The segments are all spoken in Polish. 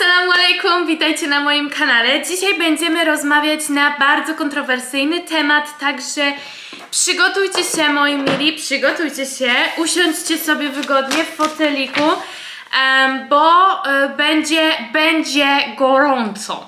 Assalamu alaikum, witajcie na moim kanale. Dzisiaj będziemy rozmawiać na bardzo kontrowersyjny temat, także przygotujcie się, moi mili, przygotujcie się, usiądźcie sobie wygodnie w foteliku, bo będzie gorąco.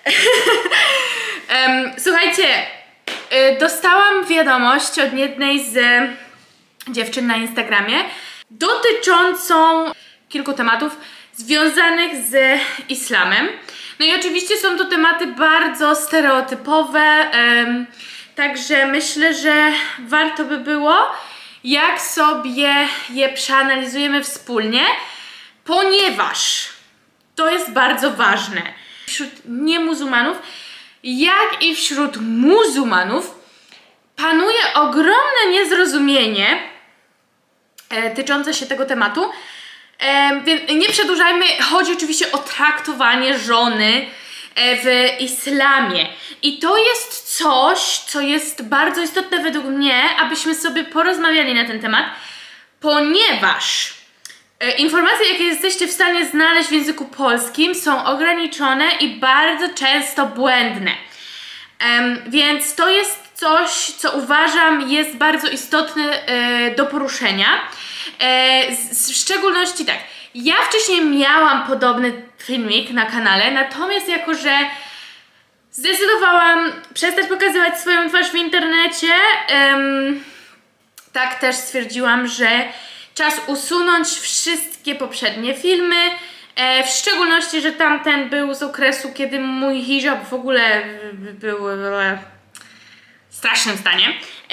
Słuchajcie, dostałam wiadomość od jednej z dziewczyn na Instagramie dotyczącą kilku tematów związanych z islamem. No i oczywiście są to tematy bardzo stereotypowe, także myślę, że warto by było, jak sobie je przeanalizujemy wspólnie, ponieważ to jest bardzo ważne. Wśród niemuzułmanów, jak i wśród muzułmanów panuje ogromne niezrozumienie tyczące się tego tematu. Więc nie przedłużajmy, chodzi oczywiście o traktowanie żony w islamie. I to jest coś, co jest bardzo istotne według mnie, abyśmy sobie porozmawiali na ten temat, ponieważ informacje, jakie jesteście w stanie znaleźć w języku polskim, są ograniczone i bardzo często błędne. Więc to jest coś, co uważam jest bardzo istotne do poruszenia. W szczególności tak, ja wcześniej miałam podobny filmik na kanale, natomiast jako, że zdecydowałam przestać pokazywać swoją twarz w internecie, tak też stwierdziłam, że czas usunąć wszystkie poprzednie filmy, w szczególności, że tamten był z okresu, kiedy mój hijab w ogóle był w strasznym stanie.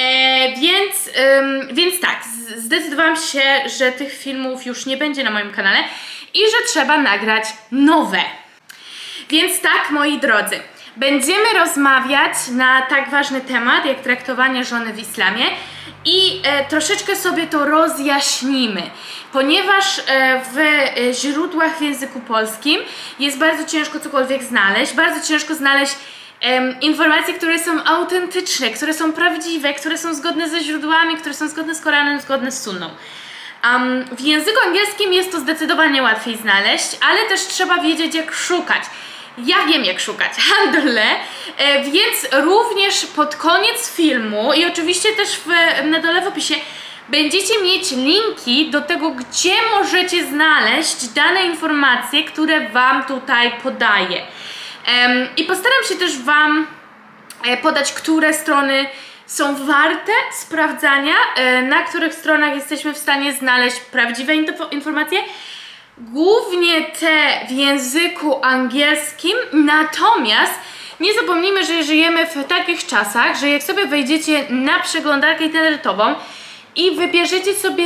Więc tak, zdecydowałam się, że tych filmów już nie będzie na moim kanale i że trzeba nagrać nowe. Więc tak, moi drodzy, będziemy rozmawiać na tak ważny temat, jak traktowanie żony w islamie i troszeczkę sobie to rozjaśnimy, ponieważ w źródłach w języku polskim jest bardzo ciężko cokolwiek znaleźć, bardzo ciężko znaleźć informacje, które są autentyczne, które są prawdziwe, które są zgodne ze źródłami, które są zgodne z Koranem, zgodne z Sunną. W języku angielskim jest to zdecydowanie łatwiej znaleźć, ale też trzeba wiedzieć, jak szukać. Ja wiem, jak szukać, alhamdulillah, więc również pod koniec filmu i oczywiście też na dole w opisie będziecie mieć linki do tego, gdzie możecie znaleźć dane informacje, które Wam tutaj podaję. I postaram się też Wam podać, które strony są warte sprawdzania, na których stronach jesteśmy w stanie znaleźć prawdziwe informacje, głównie te w języku angielskim, natomiast nie zapomnijmy, że żyjemy w takich czasach, że jak sobie wejdziecie na przeglądarkę internetową i wybierzecie sobie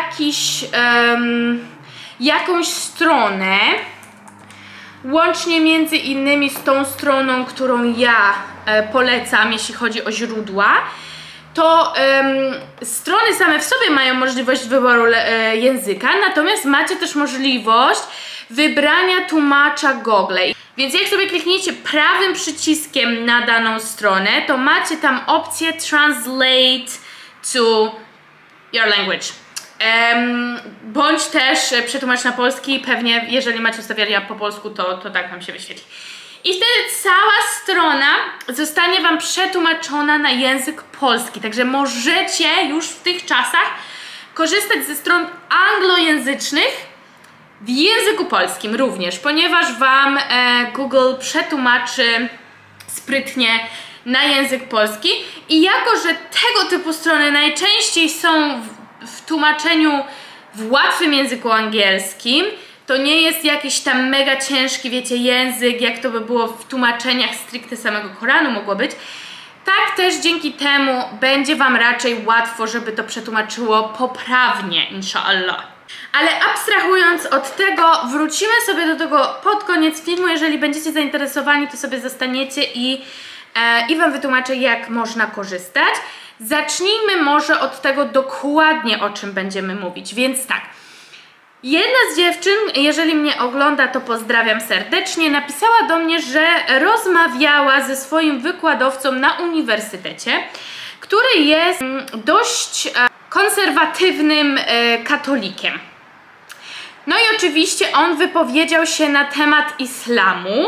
jakąś stronę, łącznie między innymi z tą stroną, którą ja polecam, jeśli chodzi o źródła, to strony same w sobie mają możliwość wyboru języka, natomiast macie też możliwość wybrania tłumacza Google. Więc jak sobie klikniecie prawym przyciskiem na daną stronę, to macie tam opcję Translate to your language. Bądź też przetłumacz na polski, pewnie jeżeli macie ustawienia po polsku, to tak Wam się wyświetli. I wtedy cała strona zostanie Wam przetłumaczona na język polski, także możecie już w tych czasach korzystać ze stron anglojęzycznych w języku polskim również, ponieważ Wam Google przetłumaczy sprytnie na język polski i jako, że tego typu strony najczęściej są w tłumaczeniu w łatwym języku angielskim, to nie jest jakiś tam mega ciężki, wiecie, język, jak to by było w tłumaczeniach stricte samego Koranu mogło być. Tak też dzięki temu będzie Wam raczej łatwo, żeby to przetłumaczyło poprawnie, inshallah. Ale abstrahując od tego, wrócimy sobie do tego pod koniec filmu. Jeżeli będziecie zainteresowani, to sobie zostaniecie i Wam wytłumaczę, jak można korzystać. Zacznijmy może od tego dokładnie, o czym będziemy mówić, więc tak. Jedna z dziewczyn, jeżeli mnie ogląda, to pozdrawiam serdecznie, napisała do mnie, że rozmawiała ze swoim wykładowcą na uniwersytecie, który jest dość konserwatywnym katolikiem. No i oczywiście on wypowiedział się na temat islamu.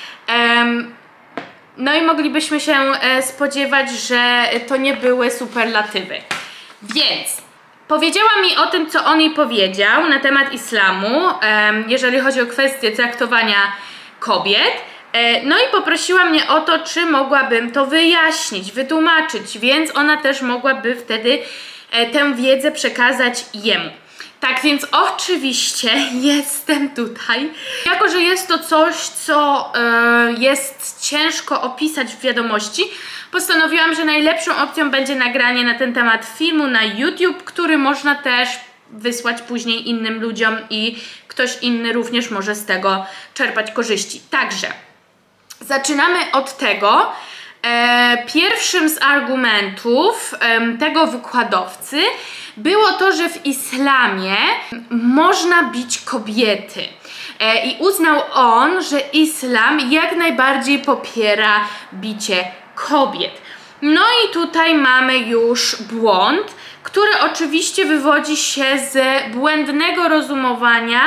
No i moglibyśmy się spodziewać, że to nie były superlatywy. Więc powiedziała mi o tym, co on jej powiedział na temat islamu, jeżeli chodzi o kwestię traktowania kobiet. No i poprosiła mnie o to, czy mogłabym to wyjaśnić, wytłumaczyć, więc ona też mogłaby wtedy tę wiedzę przekazać jemu. Tak więc oczywiście jestem tutaj. Jako że jest to coś, co jest ciężko opisać w wiadomości, postanowiłam, że najlepszą opcją będzie nagranie na ten temat filmu na YouTube, który można też wysłać później innym ludziom i ktoś inny również może z tego czerpać korzyści. Także zaczynamy od tego. Pierwszym z argumentów tego wykładowcy było to, że w islamie można bić kobiety. I uznał on, że islam jak najbardziej popiera bicie kobiet. No i tutaj mamy już błąd, który oczywiście wywodzi się z błędnego rozumowania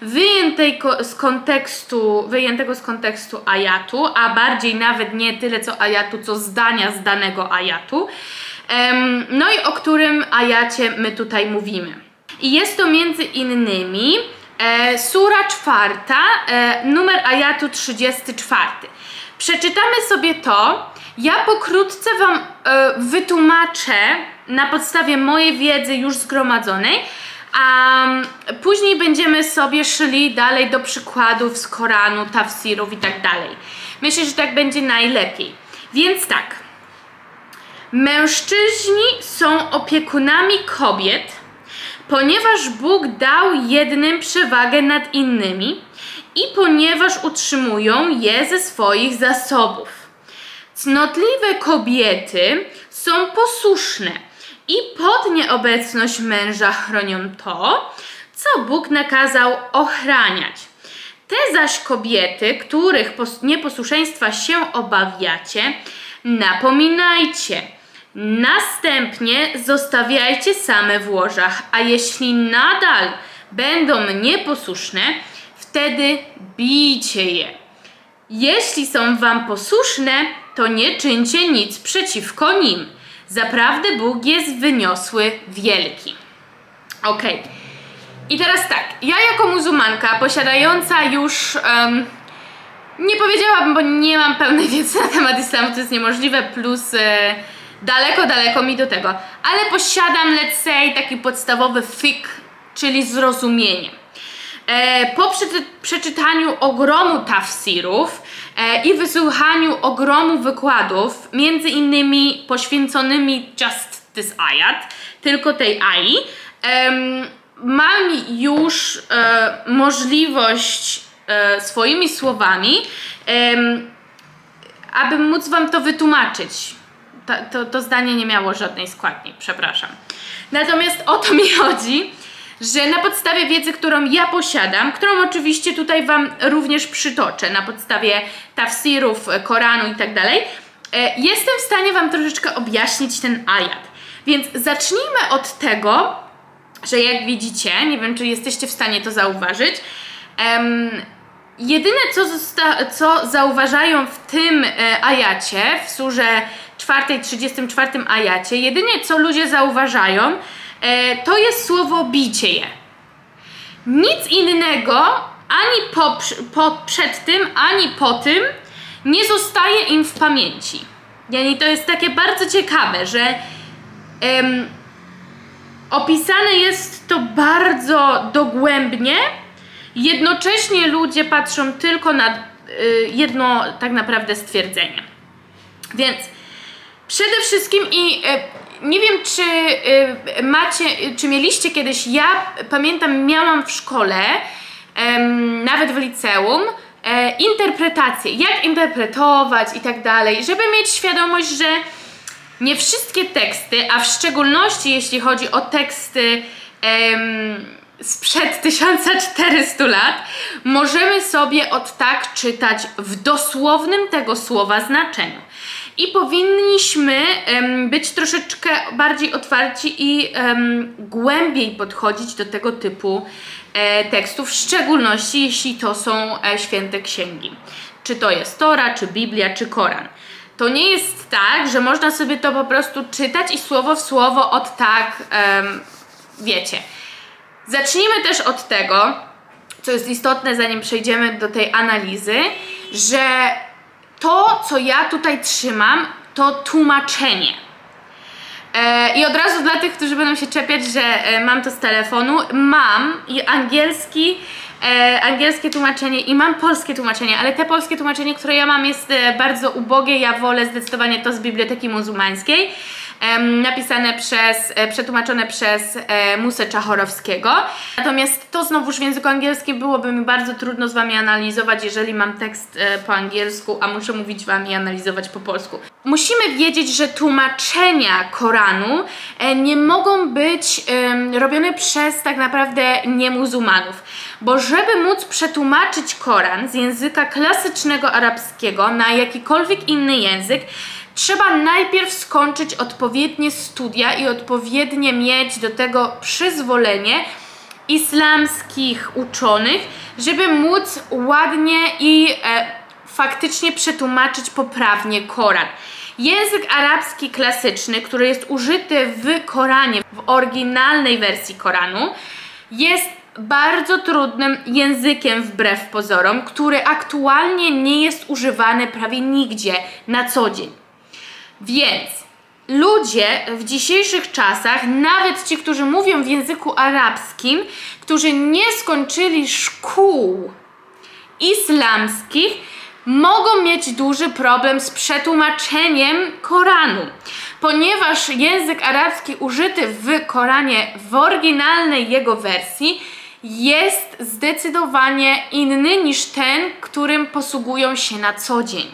wyjętego z kontekstu ajatu, a bardziej nawet nie tyle co ajatu, co zdania z danego ajatu. No i o którym ajacie my tutaj mówimy. I jest to między innymi sura 4, numer ajatu 34. Przeczytamy sobie to. Ja pokrótce Wam wytłumaczę na podstawie mojej wiedzy już zgromadzonej, a później będziemy sobie szli dalej do przykładów z Koranu, tafsirów i tak dalej. Myślę, że tak będzie najlepiej. Więc tak. Mężczyźni są opiekunami kobiet, ponieważ Bóg dał jednym przewagę nad innymi i ponieważ utrzymują je ze swoich zasobów. Cnotliwe kobiety są posłuszne i pod nieobecność męża chronią to, co Bóg nakazał ochraniać. Te zaś kobiety, których nieposłuszeństwa się obawiacie, napominajcie. Następnie zostawiajcie same w łożach, a jeśli nadal będą nieposłuszne, wtedy bijcie je. Jeśli są wam posłuszne, to nie czyńcie nic przeciwko nim. Zaprawdę Bóg jest wyniosły, wielki. Ok. I teraz tak, ja jako muzułmanka posiadająca już, nie powiedziałabym, bo nie mam pełnej wiedzy na temat islamu, to jest niemożliwe, plus daleko mi do tego, ale posiadam, let's say, taki podstawowy fiqh, czyli zrozumienie. Po przeczytaniu ogromu tafsirów i wysłuchaniu ogromu wykładów, między innymi poświęconymi just this ayat, tylko tej ai, mam już możliwość swoimi słowami, aby móc wam to wytłumaczyć. To zdanie nie miało żadnej składni, przepraszam. Natomiast o to mi chodzi, że na podstawie wiedzy, którą ja posiadam, którą oczywiście tutaj wam również przytoczę, na podstawie tafsirów, Koranu i tak dalej, jestem w stanie wam troszeczkę objaśnić ten ajat. Więc zacznijmy od tego, że jak widzicie, nie wiem, czy jesteście w stanie to zauważyć, jedyne co zauważają w tym ajacie, w surze 4, 34 ajacie, jedynie co ludzie zauważają, to jest słowo bicie je. Nic innego ani przed tym, ani po tym nie zostaje im w pamięci. Yani to jest takie bardzo ciekawe, że opisane jest to bardzo dogłębnie, jednocześnie ludzie patrzą tylko na jedno tak naprawdę stwierdzenie. Więc przede wszystkim nie wiem, czy mieliście kiedyś, ja pamiętam, miałam w szkole, nawet w liceum, interpretację, jak interpretować i tak dalej, żeby mieć świadomość, że nie wszystkie teksty, a w szczególności jeśli chodzi o teksty sprzed 1400 lat, możemy sobie od tak czytać w dosłownym tego słowa znaczeniu. i powinniśmy być troszeczkę bardziej otwarci i głębiej podchodzić do tego typu tekstów, w szczególności jeśli to są święte księgi. Czy to jest Tora, czy Biblia, czy Koran. To nie jest tak, że można sobie to po prostu czytać i słowo w słowo od tak, wiecie. Zacznijmy też od tego, co jest istotne, zanim przejdziemy do tej analizy, że to, co ja tutaj trzymam, to tłumaczenie. I od razu dla tych, którzy będą się czepiać, że mam to z telefonu, mam i angielskie tłumaczenie i mam polskie tłumaczenie, ale te polskie tłumaczenie, które ja mam, jest bardzo ubogie. Ja wolę zdecydowanie to z Biblioteki Muzułmańskiej, przetłumaczone przez Musę Czachorowskiego. Natomiast to znowuż w języku angielskim byłoby mi bardzo trudno z Wami analizować, jeżeli mam tekst po angielsku, a muszę mówić Wam i analizować po polsku. Musimy wiedzieć, że tłumaczenia Koranu nie mogą być robione przez tak naprawdę niemuzułmanów. Bo żeby móc przetłumaczyć Koran z języka klasycznego arabskiego na jakikolwiek inny język, trzeba najpierw skończyć odpowiednie studia i odpowiednie mieć do tego przyzwolenie islamskich uczonych, żeby móc ładnie i faktycznie przetłumaczyć poprawnie Koran. Język arabski klasyczny, który jest użyty w Koranie, w oryginalnej wersji Koranu, jest bardzo trudnym językiem wbrew pozorom, który aktualnie nie jest używany prawie nigdzie na co dzień. Więc ludzie w dzisiejszych czasach, nawet ci, którzy mówią w języku arabskim, którzy nie skończyli szkół islamskich, mogą mieć duży problem z przetłumaczeniem Koranu, ponieważ język arabski użyty w Koranie w oryginalnej jego wersji jest zdecydowanie inny niż ten, którym posługują się na co dzień.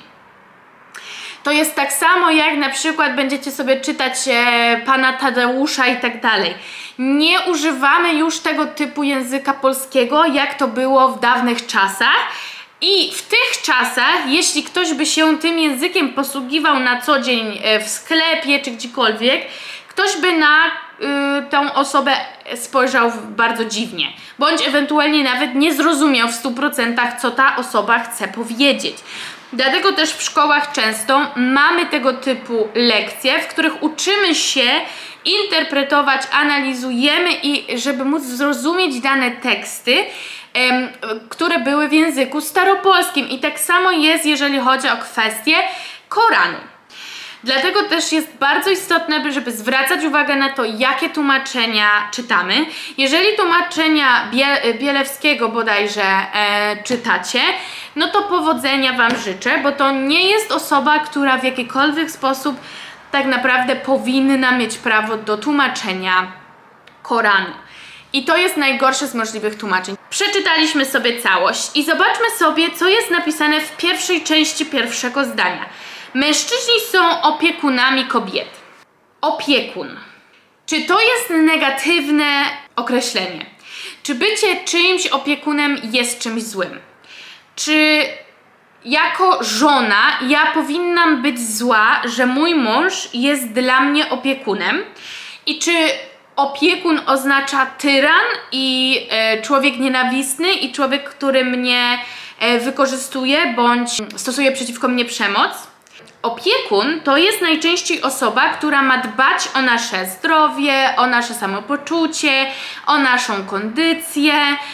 To jest tak samo, jak na przykład będziecie sobie czytać Pana Tadeusza i tak dalej. Nie używamy już tego typu języka polskiego, jak to było w dawnych czasach. I w tych czasach, jeśli ktoś by się tym językiem posługiwał na co dzień w sklepie czy gdziekolwiek, ktoś by na tą osobę spojrzał bardzo dziwnie. Bądź ewentualnie nawet nie zrozumiał w 100%, co ta osoba chce powiedzieć. Dlatego też w szkołach często mamy tego typu lekcje, w których uczymy się interpretować, analizujemy i żeby móc zrozumieć dane teksty, które były w języku staropolskim. I tak samo jest, jeżeli chodzi o kwestię Koranu. Dlatego też jest bardzo istotne, żeby zwracać uwagę na to, jakie tłumaczenia czytamy. Jeżeli tłumaczenia Bielewskiego bodajże czytacie, no to powodzenia Wam życzę, bo to nie jest osoba, która w jakikolwiek sposób tak naprawdę powinna mieć prawo do tłumaczenia Koranu. I to jest najgorsze z możliwych tłumaczeń. Przeczytaliśmy sobie całość i zobaczmy sobie, co jest napisane w pierwszej części pierwszego zdania. Mężczyźni są opiekunami kobiet. Opiekun. Czy to jest negatywne określenie? Czy bycie czyimś opiekunem jest czymś złym? Czy jako żona ja powinnam być zła, że mój mąż jest dla mnie opiekunem? I czy opiekun oznacza tyran i człowiek nienawistny i człowiek, który mnie wykorzystuje bądź stosuje przeciwko mnie przemoc? Opiekun to jest najczęściej osoba, która ma dbać o nasze zdrowie, o nasze samopoczucie, o naszą kondycję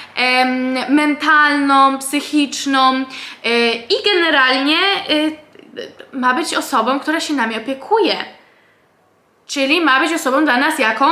mentalną, psychiczną i generalnie ma być osobą, która się nami opiekuje. Czyli ma być osobą dla nas jaką?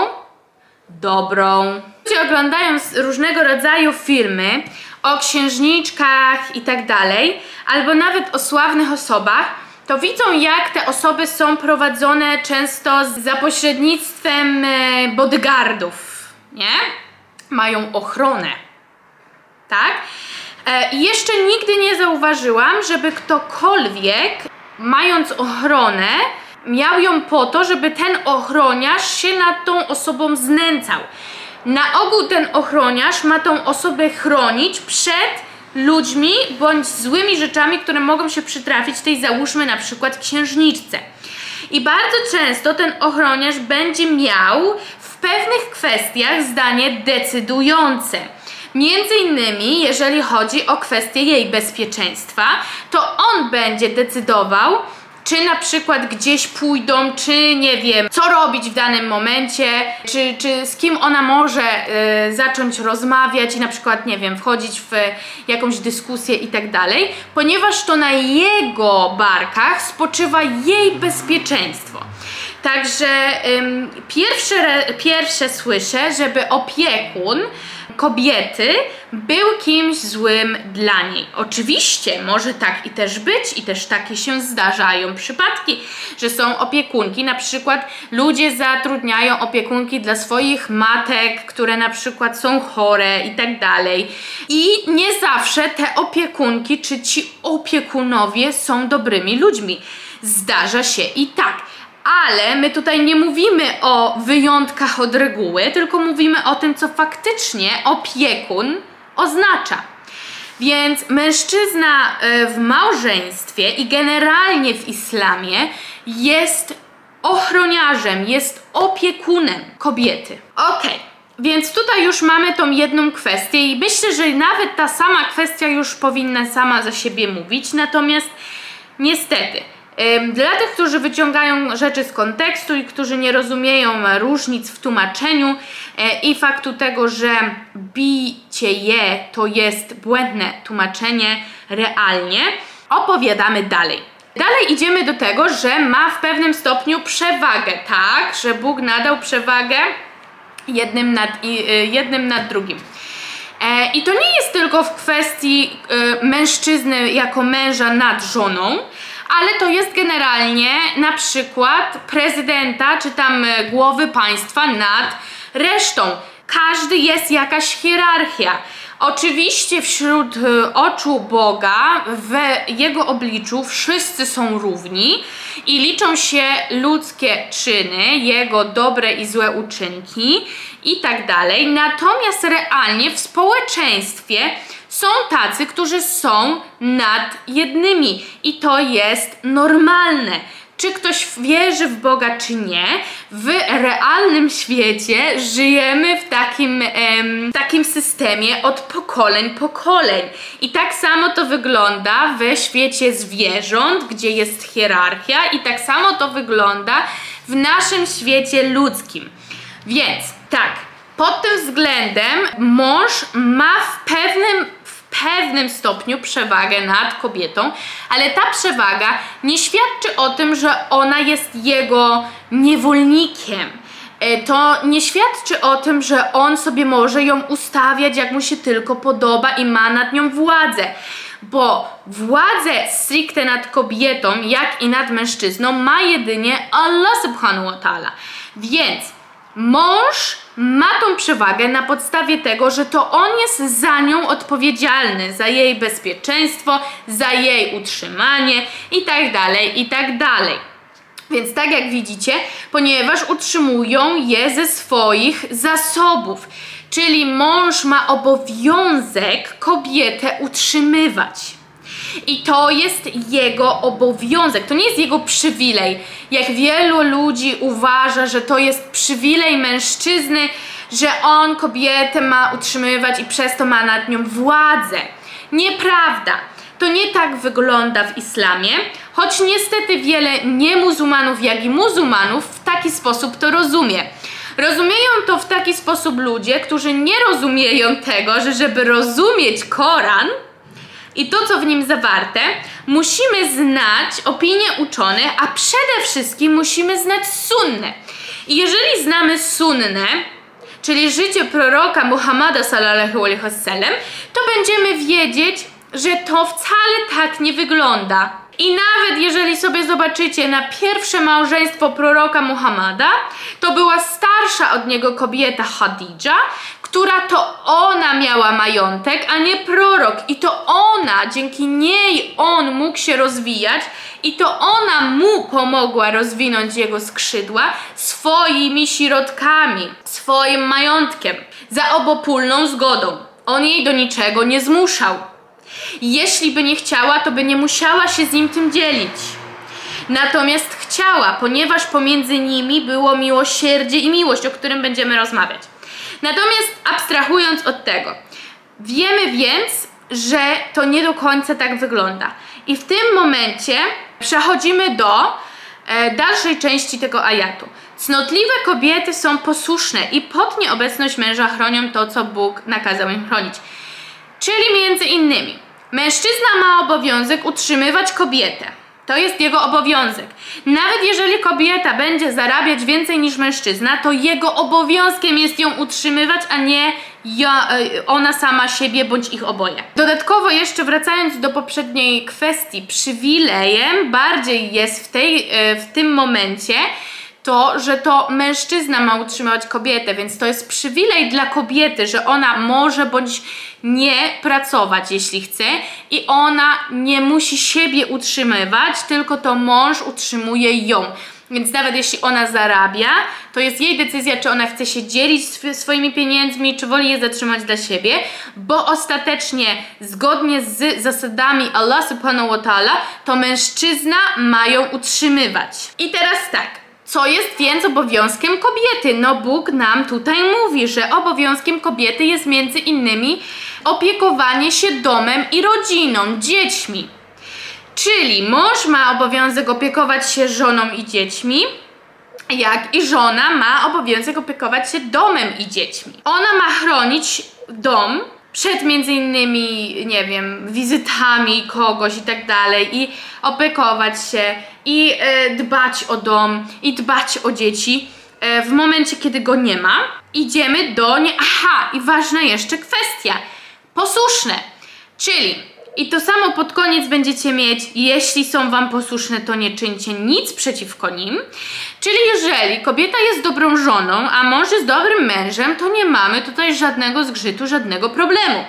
Dobrą. Ludzie oglądając różnego rodzaju filmy o księżniczkach i tak dalej, albo nawet o sławnych osobach, to widzą, jak te osoby są prowadzone często za pośrednictwem bodyguardów, nie? Mają ochronę, tak? I jeszcze nigdy nie zauważyłam, żeby ktokolwiek, mając ochronę, miał ją po to, żeby ten ochroniarz się nad tą osobą znęcał. Na ogół ten ochroniarz ma tą osobę chronić przed ludźmi bądź złymi rzeczami, które mogą się przytrafić tej, załóżmy, na przykład księżniczce. I bardzo często ten ochroniarz będzie miał w pewnych kwestiach zdanie decydujące. Między innymi, jeżeli chodzi o kwestię jej bezpieczeństwa, to on będzie decydował, czy na przykład gdzieś pójdą, czy nie wiem, co robić w danym momencie, czy z kim ona może zacząć rozmawiać i na przykład, nie wiem, wchodzić w jakąś dyskusję i tak dalej, ponieważ to na jego barkach spoczywa jej bezpieczeństwo. Także pierwsze słyszę, żeby opiekun kobiety był kimś złym dla niej. Oczywiście może tak i też być i też takie się zdarzają przypadki, że są opiekunki, na przykład ludzie zatrudniają opiekunki dla swoich matek, które na przykład są chore i tak dalej. I nie zawsze te opiekunki czy ci opiekunowie są dobrymi ludźmi. Zdarza się i tak. Ale my tutaj nie mówimy o wyjątkach od reguły, tylko mówimy o tym, co faktycznie opiekun oznacza. Więc mężczyzna w małżeństwie i generalnie w islamie jest ochroniarzem, jest opiekunem kobiety. Okej, więc tutaj już mamy tą jedną kwestię i myślę, że nawet ta sama kwestia już powinna sama za siebie mówić, natomiast niestety dla tych, którzy wyciągają rzeczy z kontekstu i którzy nie rozumieją różnic w tłumaczeniu i faktu tego, że bicie je to jest błędne tłumaczenie realnie, opowiadamy dalej. Dalej idziemy do tego, że ma w pewnym stopniu przewagę, tak, że Bóg nadał przewagę jednym nad drugim. I to nie jest tylko w kwestii mężczyzny jako męża nad żoną, ale to jest generalnie na przykład prezydenta czy tam głowy państwa nad resztą. Każdy jest jakaś hierarchia. Oczywiście wśród oczu Boga, w Jego obliczu wszyscy są równi i liczą się ludzkie czyny, Jego dobre i złe uczynki i tak dalej. Natomiast realnie w społeczeństwie są tacy, którzy są nad jednymi i to jest normalne. Czy ktoś wierzy w Boga, czy nie, w realnym świecie żyjemy w takim systemie od pokoleń. I tak samo to wygląda w świecie zwierząt, gdzie jest hierarchia i tak samo to wygląda w naszym świecie ludzkim. Więc tak, pod tym względem mąż ma w pewnym stopniu przewagę nad kobietą, ale ta przewaga nie świadczy o tym, że ona jest jego niewolnikiem. To nie świadczy o tym, że on sobie może ją ustawiać jak mu się tylko podoba i ma nad nią władzę. Bo władzę stricte nad kobietą, jak i nad mężczyzną ma jedynie Allah subhanahu wa ta'ala. Więc mąż ma tą przewagę na podstawie tego, że to on jest za nią odpowiedzialny, za jej bezpieczeństwo, za jej utrzymanie i tak dalej. Więc tak jak widzicie, ponieważ utrzymują je ze swoich zasobów, czyli mąż ma obowiązek kobietę utrzymywać. I to jest jego obowiązek, to nie jest jego przywilej. Jak wielu ludzi uważa, że to jest przywilej mężczyzny, że on kobietę ma utrzymywać i przez to ma nad nią władzę. Nieprawda. To nie tak wygląda w islamie, choć niestety wiele niemuzułmanów, jak i muzułmanów w taki sposób to rozumie. Rozumieją to w taki sposób ludzie, którzy nie rozumieją tego, że żeby rozumieć Koran i to, co w nim zawarte, musimy znać opinie uczonych, a przede wszystkim musimy znać sunnę. I jeżeli znamy sunnę, czyli życie proroka Muhammada sallallahu alaihi wasallam, to będziemy wiedzieć, że to wcale tak nie wygląda. I nawet jeżeli sobie zobaczycie na pierwsze małżeństwo proroka Muhammada, to była starsza od niego kobieta Khadidża, która to ona miała majątek, a nie prorok. I to ona, dzięki niej on mógł się rozwijać i to ona mu pomogła rozwinąć jego skrzydła swoimi środkami, swoim majątkiem, za obopólną zgodą. On jej do niczego nie zmuszał. Jeśli by nie chciała, to by nie musiała się z nim tym dzielić. Natomiast chciała, ponieważ pomiędzy nimi było miłosierdzie i miłość, o którym będziemy rozmawiać. Natomiast abstrahując od tego, wiemy więc, że to nie do końca tak wygląda. I w tym momencie przechodzimy do dalszej części tego ajatu. Cnotliwe kobiety są posłuszne i pod nieobecność męża chronią to, co Bóg nakazał im chronić. Czyli między innymi, mężczyzna ma obowiązek utrzymywać kobietę. To jest jego obowiązek. Nawet jeżeli kobieta będzie zarabiać więcej niż mężczyzna, to jego obowiązkiem jest ją utrzymywać, a nie ona sama siebie bądź ich oboje. Dodatkowo jeszcze wracając do poprzedniej kwestii, przywilejem bardziej jest w tym momencie to, że to mężczyzna ma utrzymywać kobietę, więc to jest przywilej dla kobiety, że ona może bądź nie pracować, jeśli chce, i ona nie musi siebie utrzymywać, tylko to mąż utrzymuje ją. Więc nawet jeśli ona zarabia, to jest jej decyzja, czy ona chce się dzielić swoimi pieniędzmi, czy woli je zatrzymać dla siebie, bo ostatecznie, zgodnie z zasadami Allah subhanahu wa ta'ala, to mężczyzna ma ją utrzymywać. I teraz tak. Co jest więc obowiązkiem kobiety? No Bóg nam tutaj mówi, że obowiązkiem kobiety jest między innymi opiekowanie się domem i rodziną, dziećmi. Czyli mąż ma obowiązek opiekować się żoną i dziećmi, jak i żona ma obowiązek opiekować się domem i dziećmi. Ona ma chronić dom przed między innymi, nie wiem, wizytami kogoś i tak dalej, i opiekować się, i dbać o dom, i dbać o dzieci w momencie, kiedy go nie ma. Idziemy do Aha, i ważna jeszcze kwestia. Posłuszne, czyli i to samo pod koniec będziecie mieć, jeśli są wam posłuszne, to nie czyńcie nic przeciwko nim. Czyli jeżeli kobieta jest dobrą żoną, a mąż jest dobrym mężem, to nie mamy tutaj żadnego zgrzytu, żadnego problemu.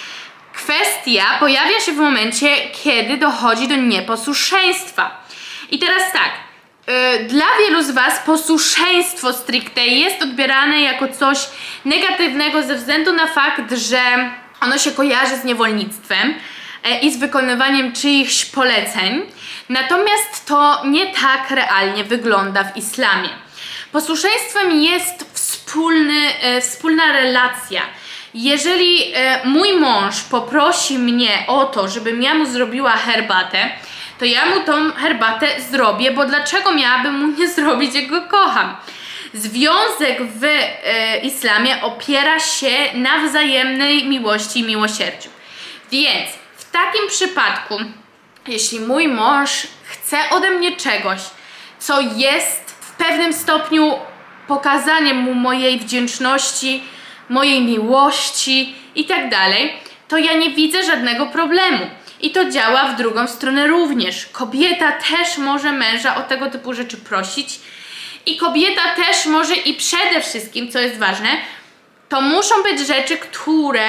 Kwestia pojawia się w momencie, kiedy dochodzi do nieposłuszeństwa. I teraz tak, dla wielu z was posłuszeństwo stricte jest odbierane jako coś negatywnego ze względu na fakt, że ono się kojarzy z niewolnictwem i z wykonywaniem czyichś poleceń. Natomiast to nie tak realnie wygląda w islamie. Posłuszeństwem jest wspólna relacja. Jeżeli mój mąż poprosi mnie o to, żebym ja mu zrobiła herbatę, to ja mu tą herbatę zrobię, bo dlaczego miałabym mu nie zrobić, jak go kocham? Związek w islamie opiera się na wzajemnej miłości i miłosierdziu. Więc w takim przypadku, jeśli mój mąż chce ode mnie czegoś, co jest w pewnym stopniu pokazaniem mu mojej wdzięczności, mojej miłości i tak dalej, to ja nie widzę żadnego problemu. I to działa w drugą stronę również. Kobieta też może męża o tego typu rzeczy prosić. I kobieta też może, i przede wszystkim, co jest ważne, to muszą być rzeczy, które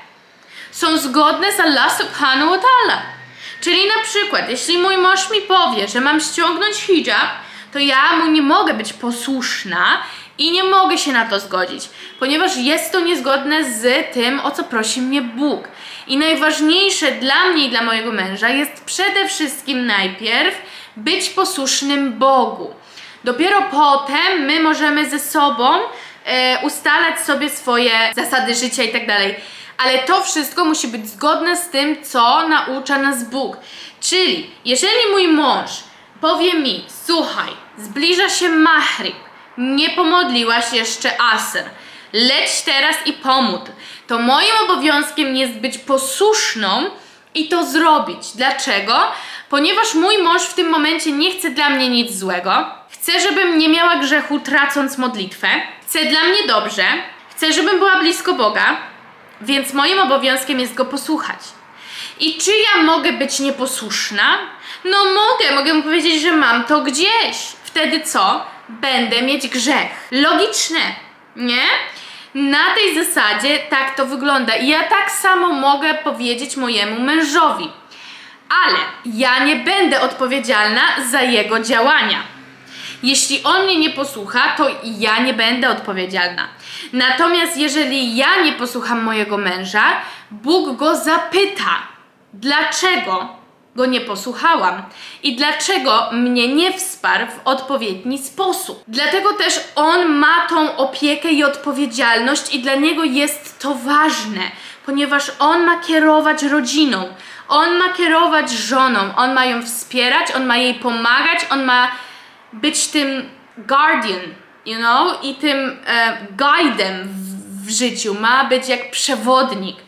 są zgodne z Allah subhanahu wa ta'ala. Czyli na przykład, jeśli mój mąż mi powie, że mam ściągnąć hijab, to ja mu nie mogę być posłuszna i nie mogę się na to zgodzić, ponieważ jest to niezgodne z tym, o co prosi mnie Bóg. I najważniejsze dla mnie i dla mojego męża jest przede wszystkim najpierw być posłusznym Bogu. Dopiero potem my możemy ze sobą ustalać sobie swoje zasady życia i tak dalej. Ale to wszystko musi być zgodne z tym, co naucza nas Bóg. Czyli jeżeli mój mąż powie mi, słuchaj, zbliża się Maghrib, nie pomodliłaś jeszcze Asr, leć teraz i pomódl, to moim obowiązkiem jest być posłuszną i to zrobić. Dlaczego? Ponieważ mój mąż w tym momencie nie chce dla mnie nic złego, chce, żebym nie miała grzechu tracąc modlitwę, chce dla mnie dobrze, chce, żebym była blisko Boga, więc moim obowiązkiem jest go posłuchać. I czy ja mogę być nieposłuszna? No mogę mu powiedzieć, że mam to gdzieś. Wtedy co? Będę mieć grzech. Logiczne, nie? Na tej zasadzie tak to wygląda. I ja tak samo mogę powiedzieć mojemu mężowi. Ale ja nie będę odpowiedzialna za jego działania. Jeśli on mnie nie posłucha, to ja nie będę odpowiedzialna. Natomiast jeżeli ja nie posłucham mojego męża, Bóg go zapyta, dlaczego go nie posłuchałam i dlaczego mnie nie wsparł w odpowiedni sposób. Dlatego też on ma tą opiekę i odpowiedzialność i dla niego jest to ważne, ponieważ on ma kierować rodziną, on ma kierować żoną, on ma ją wspierać, on ma jej pomagać, on ma być tym guardian, you know, i tym guidem w życiu, ma być jak przewodnik.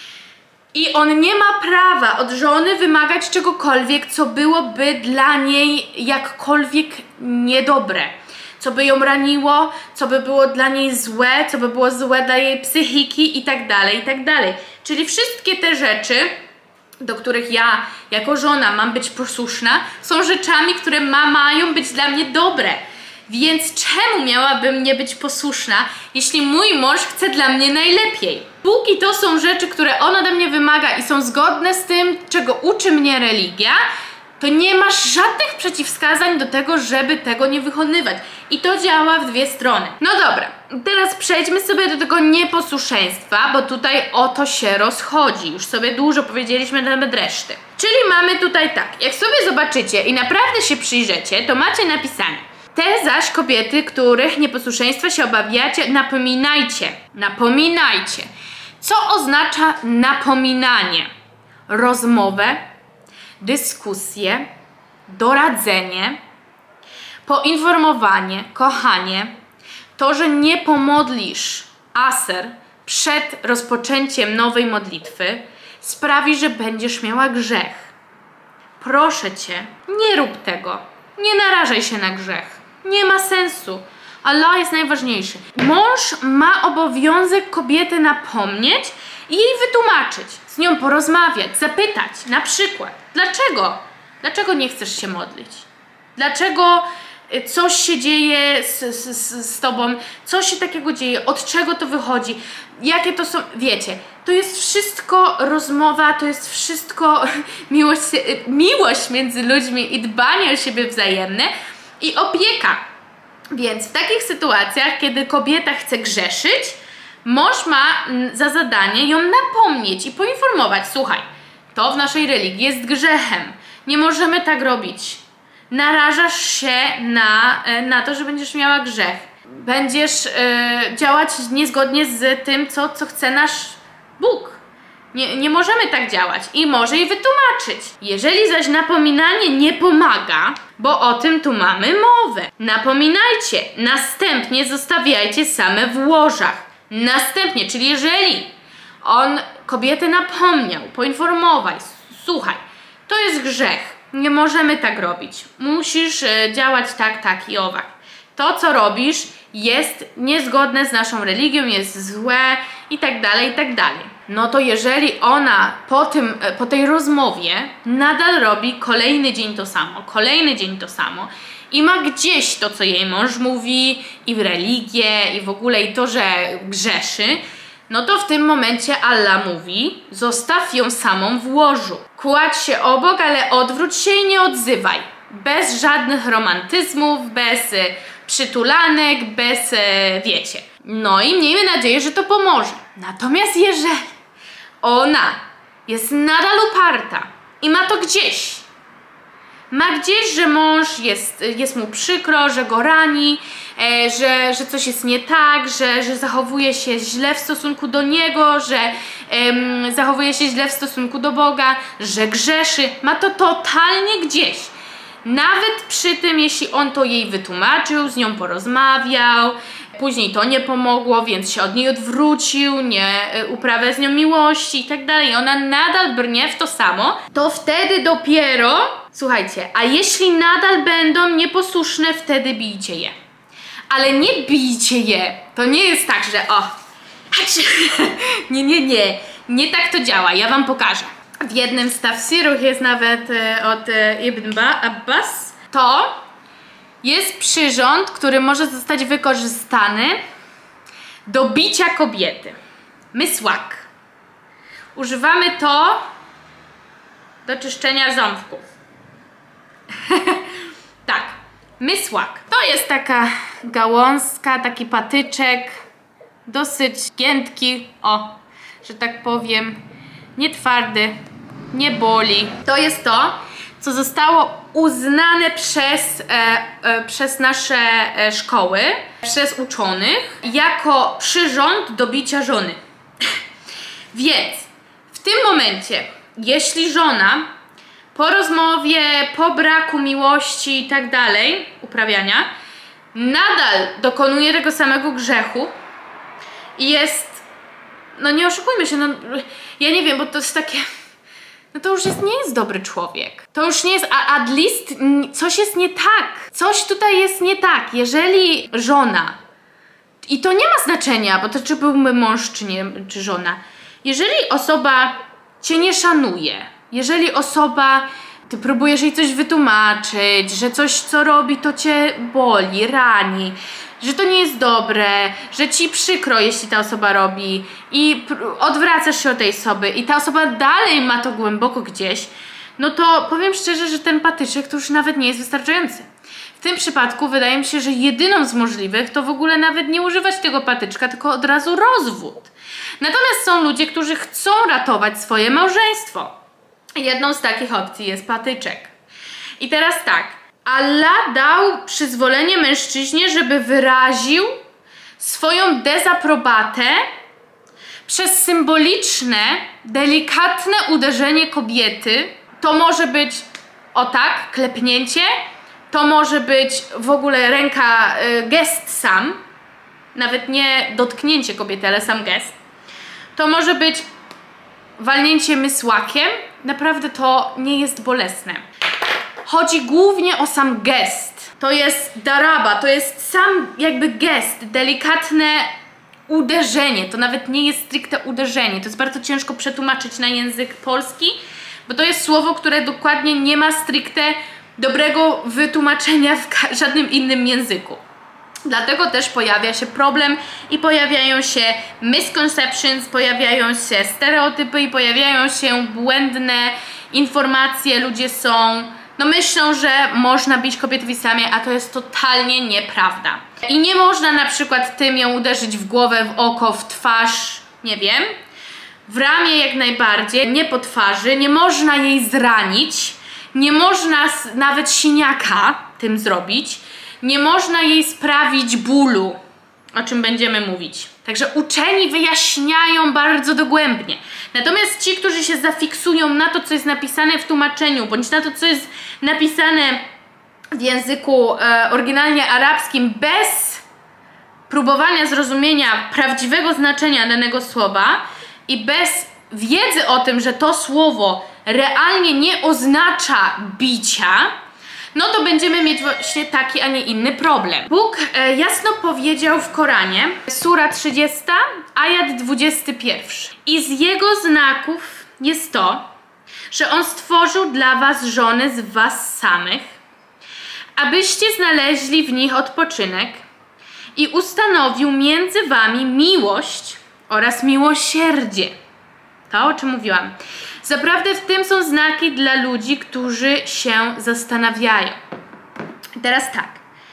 I on nie ma prawa od żony wymagać czegokolwiek, co byłoby dla niej jakkolwiek niedobre. Co by ją raniło, co by było dla niej złe, co by było złe dla jej psychiki i tak dalej, i tak dalej. Czyli wszystkie te rzeczy, do których ja jako żona mam być posłuszna, są rzeczami, które mają być dla mnie dobre. Więc czemu miałabym nie być posłuszna, jeśli mój mąż chce dla mnie najlepiej? Póki to są rzeczy, które on ode mnie wymaga i są zgodne z tym, czego uczy mnie religia, to nie masz żadnych przeciwwskazań do tego, żeby tego nie wykonywać. I to działa w dwie strony. No dobra, teraz przejdźmy sobie do tego nieposłuszeństwa, bo tutaj o to się rozchodzi. Już sobie dużo powiedzieliśmy na temat reszty. Czyli mamy tutaj tak, jak sobie zobaczycie i naprawdę się przyjrzycie, to macie napisane: te zaś kobiety, których nieposłuszeństwa się obawiacie, napominajcie. Napominajcie. Co oznacza napominanie? Rozmowę, dyskusję, doradzenie, poinformowanie, kochanie. To, że nie pomodlisz aser przed rozpoczęciem nowej modlitwy, sprawi, że będziesz miała grzech. Proszę Cię, nie rób tego. Nie narażaj się na grzech. Nie ma sensu. Allah jest najważniejszy. Mąż ma obowiązek kobietę napomnieć i jej wytłumaczyć, z nią porozmawiać, zapytać na przykład, dlaczego? Dlaczego nie chcesz się modlić? Dlaczego coś się dzieje z tobą? Co się takiego dzieje? Od czego to wychodzi? Jakie to są... Wiecie, to jest wszystko rozmowa, to jest wszystko miłość między ludźmi i dbanie o siebie wzajemne i opieka. Więc w takich sytuacjach, kiedy kobieta chce grzeszyć, mąż ma za zadanie ją napomnieć i poinformować: słuchaj, to w naszej religii jest grzechem, nie możemy tak robić, narażasz się na to, że będziesz miała grzech, będziesz działać niezgodnie z tym, co chce nasz Bóg. Nie możemy tak działać i może jej wytłumaczyć. Jeżeli zaś napominanie nie pomaga, bo o tym tu mamy mowę. Napominajcie, następnie zostawiajcie same w łożach. Następnie, czyli jeżeli on kobietę napomniał, poinformował: słuchaj, to jest grzech, nie możemy tak robić, musisz działać tak i owak. To, co robisz, jest niezgodne z naszą religią, jest złe i tak dalej, i tak dalej. No to jeżeli ona po tej rozmowie nadal robi kolejny dzień to samo i ma gdzieś to, co jej mąż mówi, i w religię, i w ogóle, i to, że grzeszy, no to w tym momencie Allah mówi: zostaw ją samą w łożu. Kładź się obok, ale odwróć się i nie odzywaj. Bez żadnych romantyzmów, bez przytulanek, bez wiecie. No i miejmy nadzieję, że to pomoże. Natomiast jeżeli ona jest nadal uparta i ma to gdzieś, że mąż jest mu przykro, że go rani, że coś jest nie tak, że zachowuje się źle w stosunku do niego, że zachowuje się źle w stosunku do Boga, że grzeszy, ma to totalnie gdzieś. Nawet przy tym, jeśli on to jej wytłumaczył, z nią porozmawiał, później to nie pomogło, więc się od niej odwrócił, nie uprawia z nią miłości i tak dalej, ona nadal brnie w to samo, to wtedy dopiero, słuchajcie, a jeśli nadal będą nieposłuszne, wtedy bijcie je. Ale nie bijcie je, to nie jest tak, że nie tak to działa, ja wam pokażę. W jednym z tafsirów jest nawet od Ibn Abbas. To jest przyrząd, który może zostać wykorzystany do bicia kobiety. Myswak. Używamy to do czyszczenia ząbków. Tak, myswak. To jest taka gałązka, taki patyczek, dosyć giętki, że tak powiem, nie twardy, nie boli. To jest to, co zostało uznane przez nasze szkoły, przez uczonych, jako przyrząd do bicia żony. Więc w tym momencie, jeśli żona po rozmowie, po braku miłości i tak dalej, uprawiania, nadal dokonuje tego samego grzechu i jest, no nie oszukujmy się, no ja nie wiem, bo to jest takie, no to już nie jest dobry człowiek. To już nie jest, at least coś jest nie tak. Coś tutaj jest nie tak. Jeżeli żona, i to nie ma znaczenia, bo to czy byłby mąż, czy żona, jeżeli osoba cię nie szanuje, jeżeli osoba, ty próbujesz jej coś wytłumaczyć, że coś, co robi, to cię boli, rani, że to nie jest dobre, że ci przykro, jeśli ta osoba robi i odwracasz się od tej osoby i ta osoba dalej ma to głęboko gdzieś, no to powiem szczerze, że ten patyczek to już nawet nie jest wystarczający. W tym przypadku wydaje mi się, że jedyną z możliwych to w ogóle nawet nie używać tego patyczka, tylko od razu rozwód. Natomiast są ludzie, którzy chcą ratować swoje małżeństwo. Jedną z takich opcji jest patyczek. I teraz tak. Allah dał przyzwolenie mężczyźnie, żeby wyraził swoją dezaprobatę przez symboliczne, delikatne uderzenie kobiety. To może być, o tak, klepnięcie, to może być w ogóle ręka, gest sam, nawet nie dotknięcie kobiety, ale sam gest. To może być walnięcie mysłakiem, naprawdę to nie jest bolesne. Chodzi głównie o sam gest. To jest daraba, to jest sam jakby gest, delikatne uderzenie. To nawet nie jest stricte uderzenie. To jest bardzo ciężko przetłumaczyć na język polski, bo to jest słowo, które dokładnie nie ma stricte dobrego wytłumaczenia w żadnym innym języku. Dlatego też pojawia się problem i pojawiają się misconceptions, pojawiają się stereotypy i pojawiają się błędne informacje. Ludzie myślą, że można bić kobiety wisami, a to jest totalnie nieprawda. I nie można na przykład tym ją uderzyć w głowę, w oko, w twarz, nie wiem, w ramię jak najbardziej, nie po twarzy, nie można jej zranić, nie można nawet siniaka tym zrobić, nie można jej sprawić bólu, o czym będziemy mówić. Także uczeni wyjaśniają bardzo dogłębnie. Natomiast ci, którzy się zafiksują na to, co jest napisane w tłumaczeniu, bądź na to, co jest napisane w języku oryginalnie arabskim, bez próbowania zrozumienia prawdziwego znaczenia danego słowa i bez wiedzy o tym, że to słowo realnie nie oznacza bicia, no to będziemy mieć właśnie taki, a nie inny problem. Bóg jasno powiedział w Koranie, sura 30, ajat 21. I z jego znaków jest to, że On stworzył dla was żony z was samych, abyście znaleźli w nich odpoczynek i ustanowił między wami miłość oraz miłosierdzie. To, o czym mówiłam. Zaprawdę w tym są znaki dla ludzi, którzy się zastanawiają. Teraz tak.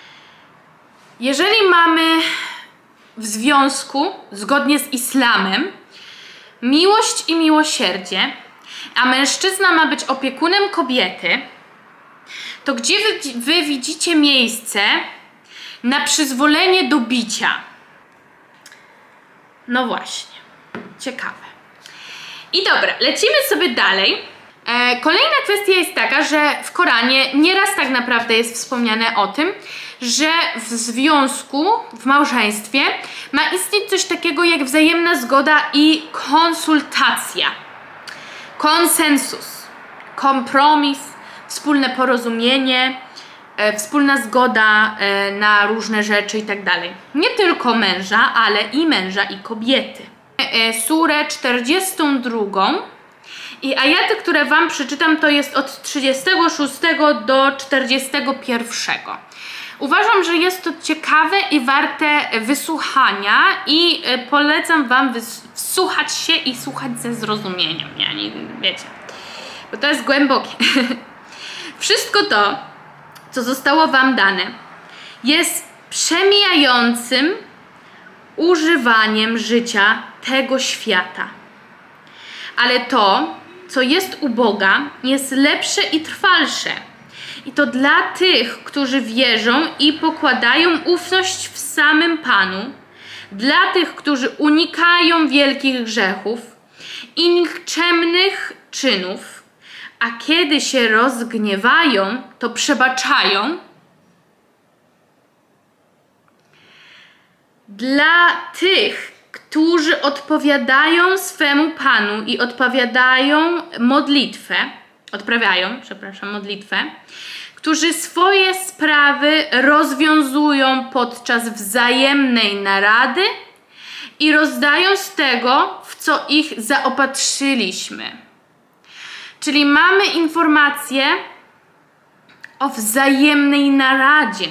Jeżeli mamy w związku, zgodnie z islamem, miłość i miłosierdzie, a mężczyzna ma być opiekunem kobiety, to gdzie wy widzicie miejsce na przyzwolenie do bicia? No właśnie. Ciekawe. I dobra, lecimy sobie dalej. Kolejna kwestia jest taka, że w Koranie nieraz tak naprawdę jest wspomniane o tym, że w związku, w małżeństwie ma istnieć coś takiego jak wzajemna zgoda i konsultacja. Konsensus, kompromis, wspólne porozumienie, wspólna zgoda na różne rzeczy i tak dalej. Nie tylko męża, ale i męża i kobiety. Surę 42 i ajaty, które wam przeczytam, to jest od 36 do 41. Uważam, że jest to ciekawe i warte wysłuchania i polecam wam wsłuchać się i słuchać ze zrozumieniem, nie, wiecie, bo to jest głębokie. Wszystko to, co zostało wam dane, jest przemijającym używaniem życia tego świata. Ale to, co jest u Boga, jest lepsze i trwalsze. I to dla tych, którzy wierzą i pokładają ufność w samym Panu, dla tych, którzy unikają wielkich grzechów i nikczemnych czynów, a kiedy się rozgniewają, to przebaczają. Dla tych, którzy odprawiają modlitwę, którzy swoje sprawy rozwiązują podczas wzajemnej narady i rozdają z tego, w co ich zaopatrzyliśmy. Czyli mamy informację o wzajemnej naradzie,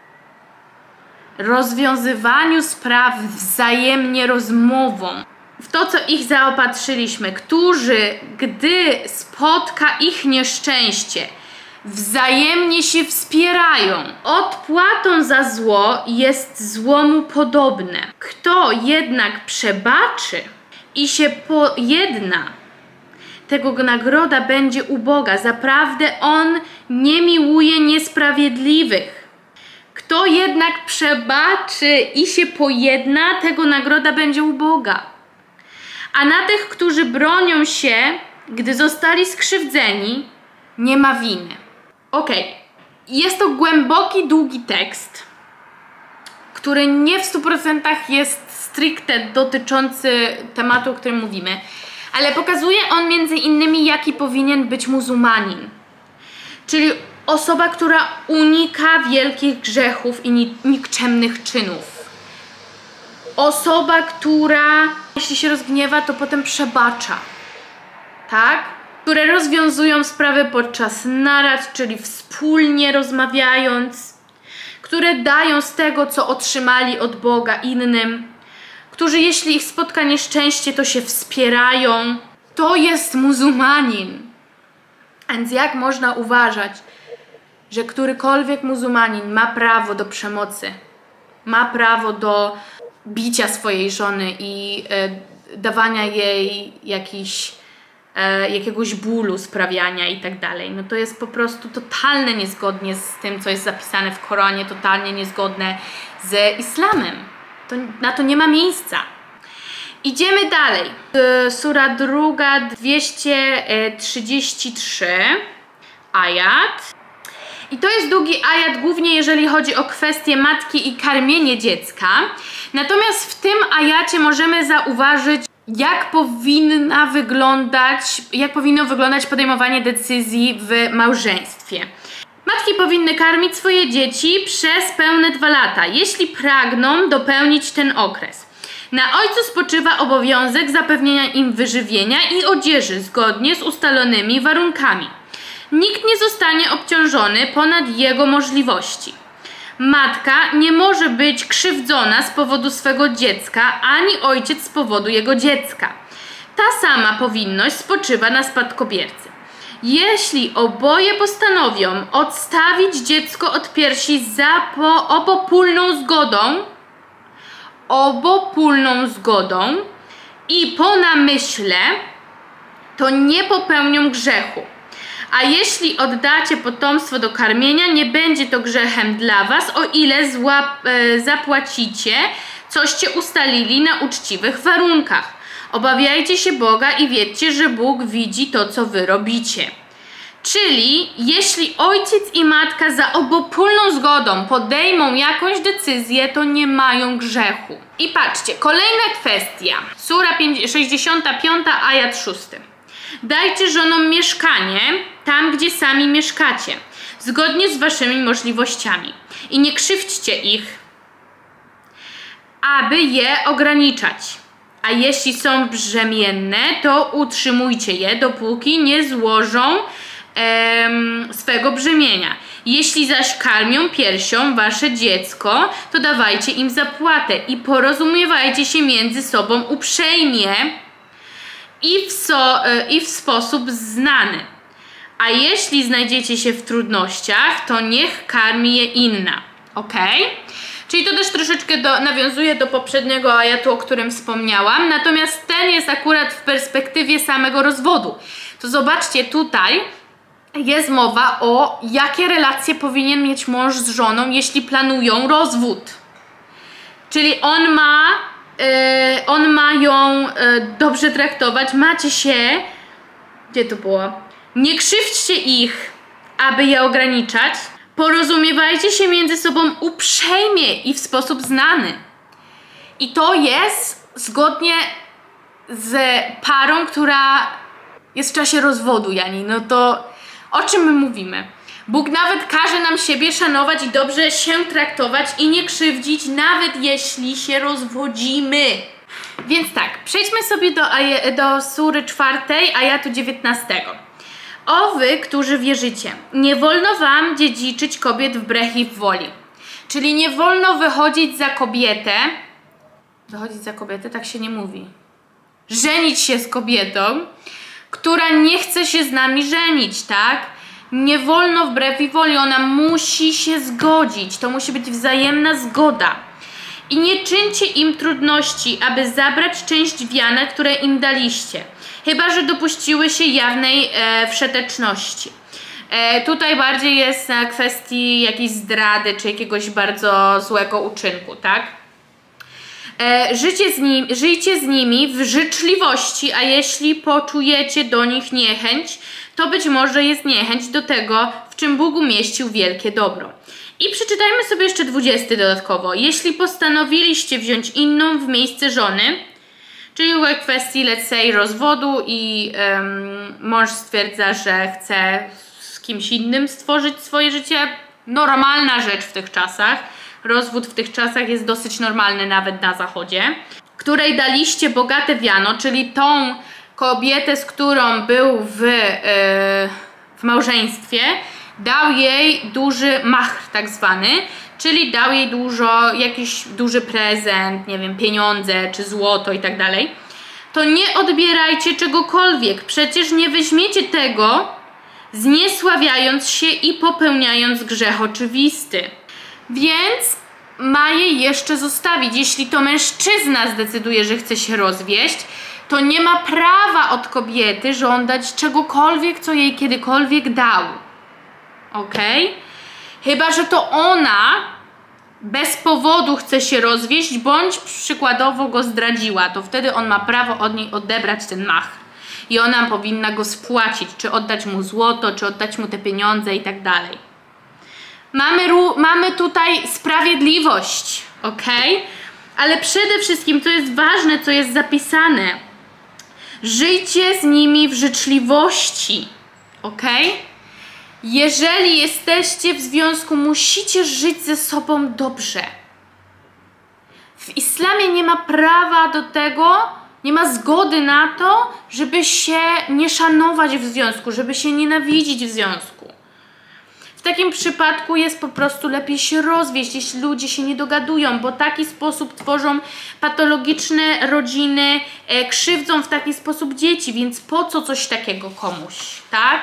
rozwiązywaniu spraw wzajemnie rozmową, w to, co ich zaopatrzyliśmy, którzy, gdy spotka ich nieszczęście, wzajemnie się wspierają. Odpłatą za zło jest złomu podobne. Kto jednak przebaczy i się pojedna, tego nagroda będzie u Boga. Zaprawdę On nie miłuje niesprawiedliwych. Kto jednak przebaczy i się pojedna, tego nagroda będzie u Boga. A na tych, którzy bronią się, gdy zostali skrzywdzeni, nie ma winy. Jest to głęboki, długi tekst, który nie w 100% jest stricte dotyczący tematu, o którym mówimy, ale pokazuje on między innymi, jaki powinien być muzułmanin. Czyli osoba, która unika wielkich grzechów i nikczemnych czynów. Osoba, która jeśli się rozgniewa, to potem przebacza. Tak? Które rozwiązują sprawy podczas narad, czyli wspólnie rozmawiając. Które dają z tego, co otrzymali od Boga innym. Którzy jeśli ich spotka nieszczęście, to się wspierają. To jest muzułmanin. Więc jak można uważać, że którykolwiek muzułmanin ma prawo do przemocy, ma prawo do bicia swojej żony i dawania jej jakiegoś bólu, sprawiania i tak dalej. No to jest po prostu totalnie niezgodnie z tym, co jest zapisane w Koranie, totalnie niezgodne z islamem. Na to nie ma miejsca. Idziemy dalej. Sura 2, 233 ajat. I to jest długi ajat, głównie jeżeli chodzi o kwestię matki i karmienie dziecka. Natomiast w tym ajacie możemy zauważyć, jak powinno wyglądać podejmowanie decyzji w małżeństwie. Matki powinny karmić swoje dzieci przez pełne 2 lata, jeśli pragną dopełnić ten okres. Na ojcu spoczywa obowiązek zapewnienia im wyżywienia i odzieży zgodnie z ustalonymi warunkami. Nikt nie zostanie obciążony ponad jego możliwości. Matka nie może być krzywdzona z powodu swego dziecka, ani ojciec z powodu jego dziecka. Ta sama powinność spoczywa na spadkobiercy. Jeśli oboje postanowią odstawić dziecko od piersi za obopólną zgodą i po namyśle, to nie popełnią grzechu. A jeśli oddacie potomstwo do karmienia, nie będzie to grzechem dla was, o ile zapłacicie, coście ustalili na uczciwych warunkach. Obawiajcie się Boga i wiedzcie, że Bóg widzi to, co wy robicie. Czyli jeśli ojciec i matka za obopólną zgodą podejmą jakąś decyzję, to nie mają grzechu. I patrzcie, kolejna kwestia. Sura 65, ajat 6. Dajcie żonom mieszkanie tam, gdzie sami mieszkacie, zgodnie z waszymi możliwościami. I nie krzywdźcie ich, aby je ograniczać. A jeśli są brzemienne, to utrzymujcie je, dopóki nie złożą swego brzemienia. Jeśli zaś karmią piersią wasze dziecko, to dawajcie im zapłatę i porozumiewajcie się między sobą uprzejmie i w sposób znany. A jeśli znajdziecie się w trudnościach, to niech karmi je inna. Ok? Czyli to też troszeczkę nawiązuje do poprzedniego ajatu, o którym wspomniałam. Natomiast ten jest akurat w perspektywie samego rozwodu. to zobaczcie, tutaj jest mowa o jakie relacje powinien mieć mąż z żoną, jeśli planują rozwód. Czyli on ma ją dobrze traktować, macie się, gdzie to było? Nie krzywdźcie ich, aby je ograniczać. Porozumiewajcie się między sobą uprzejmie i w sposób znany. I to jest zgodnie z parą, która jest w czasie rozwodu, Jani. No to o czym my mówimy? Bóg nawet każe nam siebie szanować i dobrze się traktować i nie krzywdzić, nawet jeśli się rozwodzimy. Więc tak, przejdźmy sobie do sury 4, ajatu 19. O wy, którzy wierzycie, nie wolno wam dziedziczyć kobiet wbrew ich woli. Czyli nie wolno wychodzić za kobietę. Wychodzić za kobietę? Tak się nie mówi. Żenić się z kobietą, która nie chce się z nami żenić, tak? Nie wolno wbrew jej woli, ona musi się zgodzić. To musi być wzajemna zgoda. I nie czyńcie im trudności, aby zabrać część wiana, które im daliście. Chyba że dopuściły się jawnej wszeteczności. Tutaj bardziej jest na kwestii jakiejś zdrady, czy jakiegoś bardzo złego uczynku, tak? Żyjcie z nimi w życzliwości, a jeśli poczujecie do nich niechęć, to być może jest niechęć do tego, w czym Bóg umieścił wielkie dobro. I przeczytajmy sobie jeszcze 20 dodatkowo. Jeśli postanowiliście wziąć inną w miejsce żony, czyli w kwestii, let's say, rozwodu i mąż stwierdza, że chce z kimś innym stworzyć swoje życie, normalna rzecz w tych czasach. Rozwód w tych czasach jest dosyć normalny nawet na zachodzie. Której daliście bogate wiano, czyli tą kobietę, z którą był w małżeństwie, dał jej duży machr tak zwany, czyli dał jej jakiś duży prezent, nie wiem, pieniądze czy złoto i tak dalej. To nie odbierajcie czegokolwiek, przecież nie weźmiecie tego, zniesławiając się i popełniając grzech oczywisty. Więc ma jej jeszcze zostawić. Jeśli to mężczyzna zdecyduje, że chce się rozwieść, to nie ma prawa od kobiety żądać czegokolwiek, co jej kiedykolwiek dał. Ok? Chyba że to ona bez powodu chce się rozwieść, bądź przykładowo go zdradziła, to wtedy on ma prawo od niej odebrać ten machr. I ona powinna go spłacić, czy oddać mu złoto, czy oddać mu te pieniądze i tak dalej. Mamy tutaj sprawiedliwość, ok? Ale przede wszystkim, co jest ważne, co jest zapisane, żyjcie z nimi w życzliwości, ok? Jeżeli jesteście w związku, musicie żyć ze sobą dobrze. W islamie nie ma prawa do tego, nie ma zgody na to, żeby się nie szanować w związku, żeby się nienawidzić w związku. W takim przypadku jest po prostu lepiej się rozwieść, jeśli ludzie się nie dogadują, bo w taki sposób tworzą patologiczne rodziny, krzywdzą w taki sposób dzieci, więc po co coś takiego komuś, tak?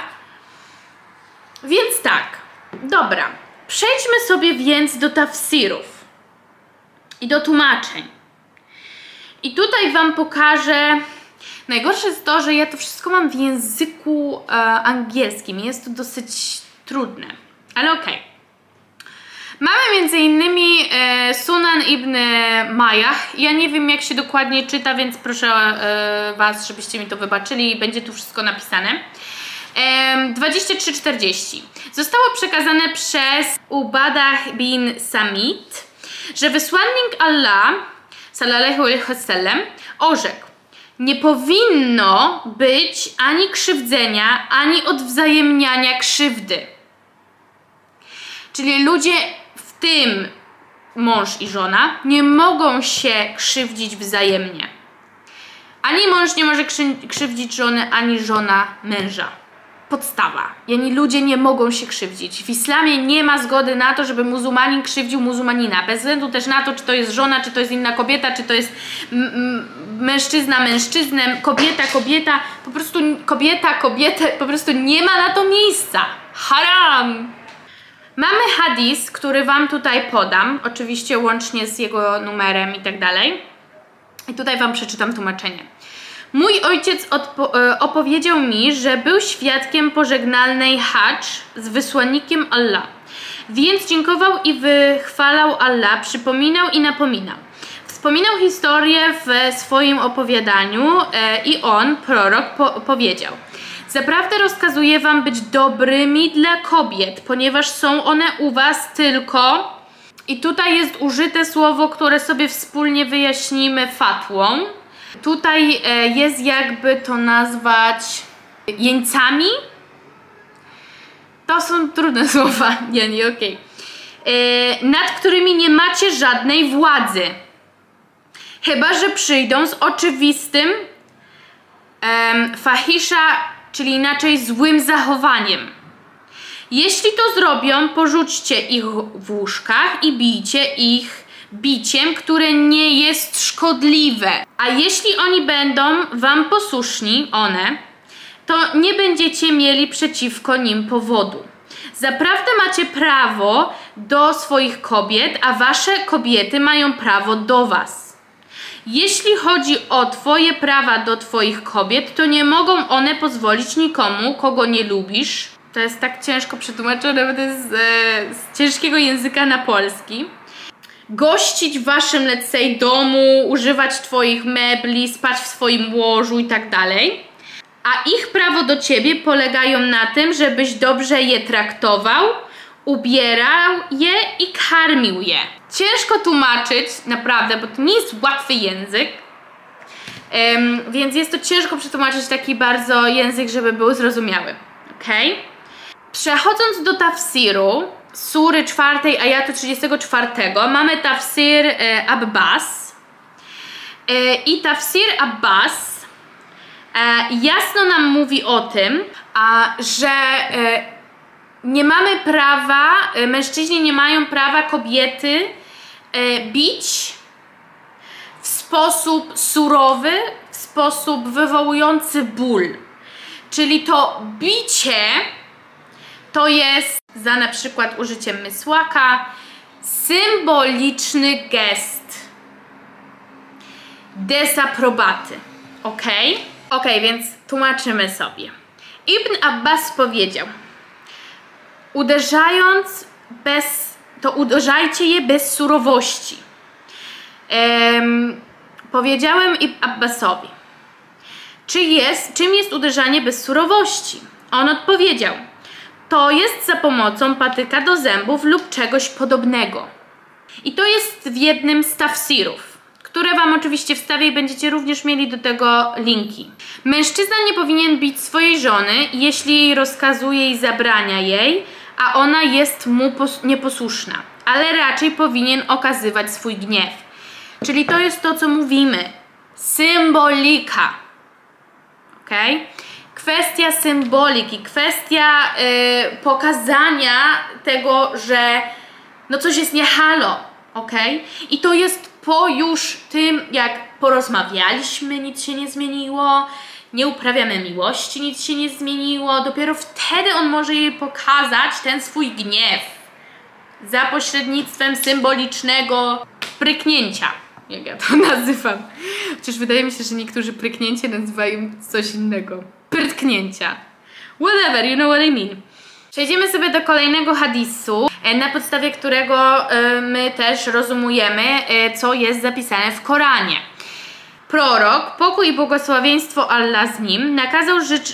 Więc tak, dobra, przejdźmy sobie więc do tafsirów i do tłumaczeń. I tutaj wam pokażę, najgorsze jest to, że ja to wszystko mam w języku angielskim, jest to dosyć trudne, ale okej. Mamy między innymi Sunan ibn Majah. Ja nie wiem, jak się dokładnie czyta, więc proszę was, żebyście mi to wybaczyli, będzie tu wszystko napisane. 23:40. Zostało przekazane przez Ubadah bin Samit, że wysłannik Allah sallallahu alaihi wasallam orzekł: nie powinno być ani krzywdzenia, ani odwzajemniania krzywdy. Czyli ludzie, w tym mąż i żona, nie mogą się krzywdzić wzajemnie. Ani mąż nie może krzywdzić żony, ani żona męża. Podstawa. Ludzie nie mogą się krzywdzić. W islamie nie ma zgody na to, żeby muzułmanin krzywdził muzułmanina. Bez względu też na to, czy to jest żona, czy to jest inna kobieta, czy to jest mężczyzna mężczyznem, kobieta kobieta. Po prostu kobieta kobietę, po prostu nie ma na to miejsca. Haram! Mamy hadis, który wam tutaj podam, oczywiście łącznie z jego numerem i tak dalej. I tutaj wam przeczytam tłumaczenie. Mój ojciec opowiedział mi, że był świadkiem pożegnalnej Hadż z wysłannikiem Allah. Więc dziękował i wychwalał Allah, przypominał i napominał. Wspominał historię w swoim opowiadaniu i on, prorok, powiedział: zaprawdę rozkazuję wam być dobrymi dla kobiet, ponieważ są one u was tylko... I tutaj jest użyte słowo, które sobie wspólnie wyjaśnimy fatłą. Tutaj jest, jakby to nazwać, jeńcami. To są trudne słowa, nie, okej. Nad którymi nie macie żadnej władzy. Chyba że przyjdą z oczywistym fahisza, czyli inaczej złym zachowaniem. Jeśli to zrobią, porzućcie ich w łóżkach i bijcie ich biciem, które nie jest szkodliwe. A jeśli oni będą wam posłuszni, to nie będziecie mieli przeciwko nim powodu. Zaprawdę macie prawo do swoich kobiet, a wasze kobiety mają prawo do was. Jeśli chodzi o twoje prawa do twoich kobiet, to nie mogą one pozwolić nikomu, kogo nie lubisz. To jest tak ciężko przetłumaczone, bo to jest z ciężkiego języka na polski. Gościć w waszym, let's say, domu, używać twoich mebli, spać w swoim łożu i tak dalej. A ich prawo do ciebie polegają na tym, żebyś dobrze je traktował, ubierał je i karmił je. Ciężko tłumaczyć, naprawdę, bo to nie jest łatwy język. Więc jest to ciężko przetłumaczyć taki bardzo język, żeby był zrozumiały. Okay? Przechodząc do tafsiru, sury 4, ajatu 34, mamy tafsir Abbas. I tafsir Abbas jasno nam mówi o tym, że nie mamy prawa, mężczyźni nie mają prawa kobiety bić w sposób surowy, w sposób wywołujący ból. Czyli to bicie to jest za na przykład użyciem mysłaka symboliczny gest dezaprobaty. Ok? Ok, więc tłumaczymy sobie. Ibn Abbas powiedział: uderzajcie je bez surowości. Powiedziałem Ibn Abbasowi: czym jest uderzanie bez surowości? On odpowiedział: to jest za pomocą patyka do zębów lub czegoś podobnego. I to jest w jednym z tafsirów, które wam oczywiście wstawię i będziecie również mieli do tego linki. Mężczyzna nie powinien bić swojej żony, jeśli jej rozkazuje i zabrania jej, a ona jest mu nieposłuszna, ale raczej powinien okazywać swój gniew. Czyli to jest to, co mówimy. Symbolika. Okay? Kwestia symboliki, kwestia pokazania tego, że no coś jest nie halo, ok? I to jest po już tym, jak porozmawialiśmy, nic się nie zmieniło, nie uprawiamy miłości, nic się nie zmieniło, dopiero wtedy on może jej pokazać ten swój gniew za pośrednictwem symbolicznego pryknięcia, jak ja to nazywam. Chociaż wydaje mi się, że niektórzy pryknięcie nazywają coś innego. Prytknięcia. Whatever, you know what I mean. Przejdziemy sobie do kolejnego hadisu, na podstawie którego my też rozumujemy, co jest zapisane w Koranie. Prorok, pokój i błogosławieństwo Allah z nim, nakazał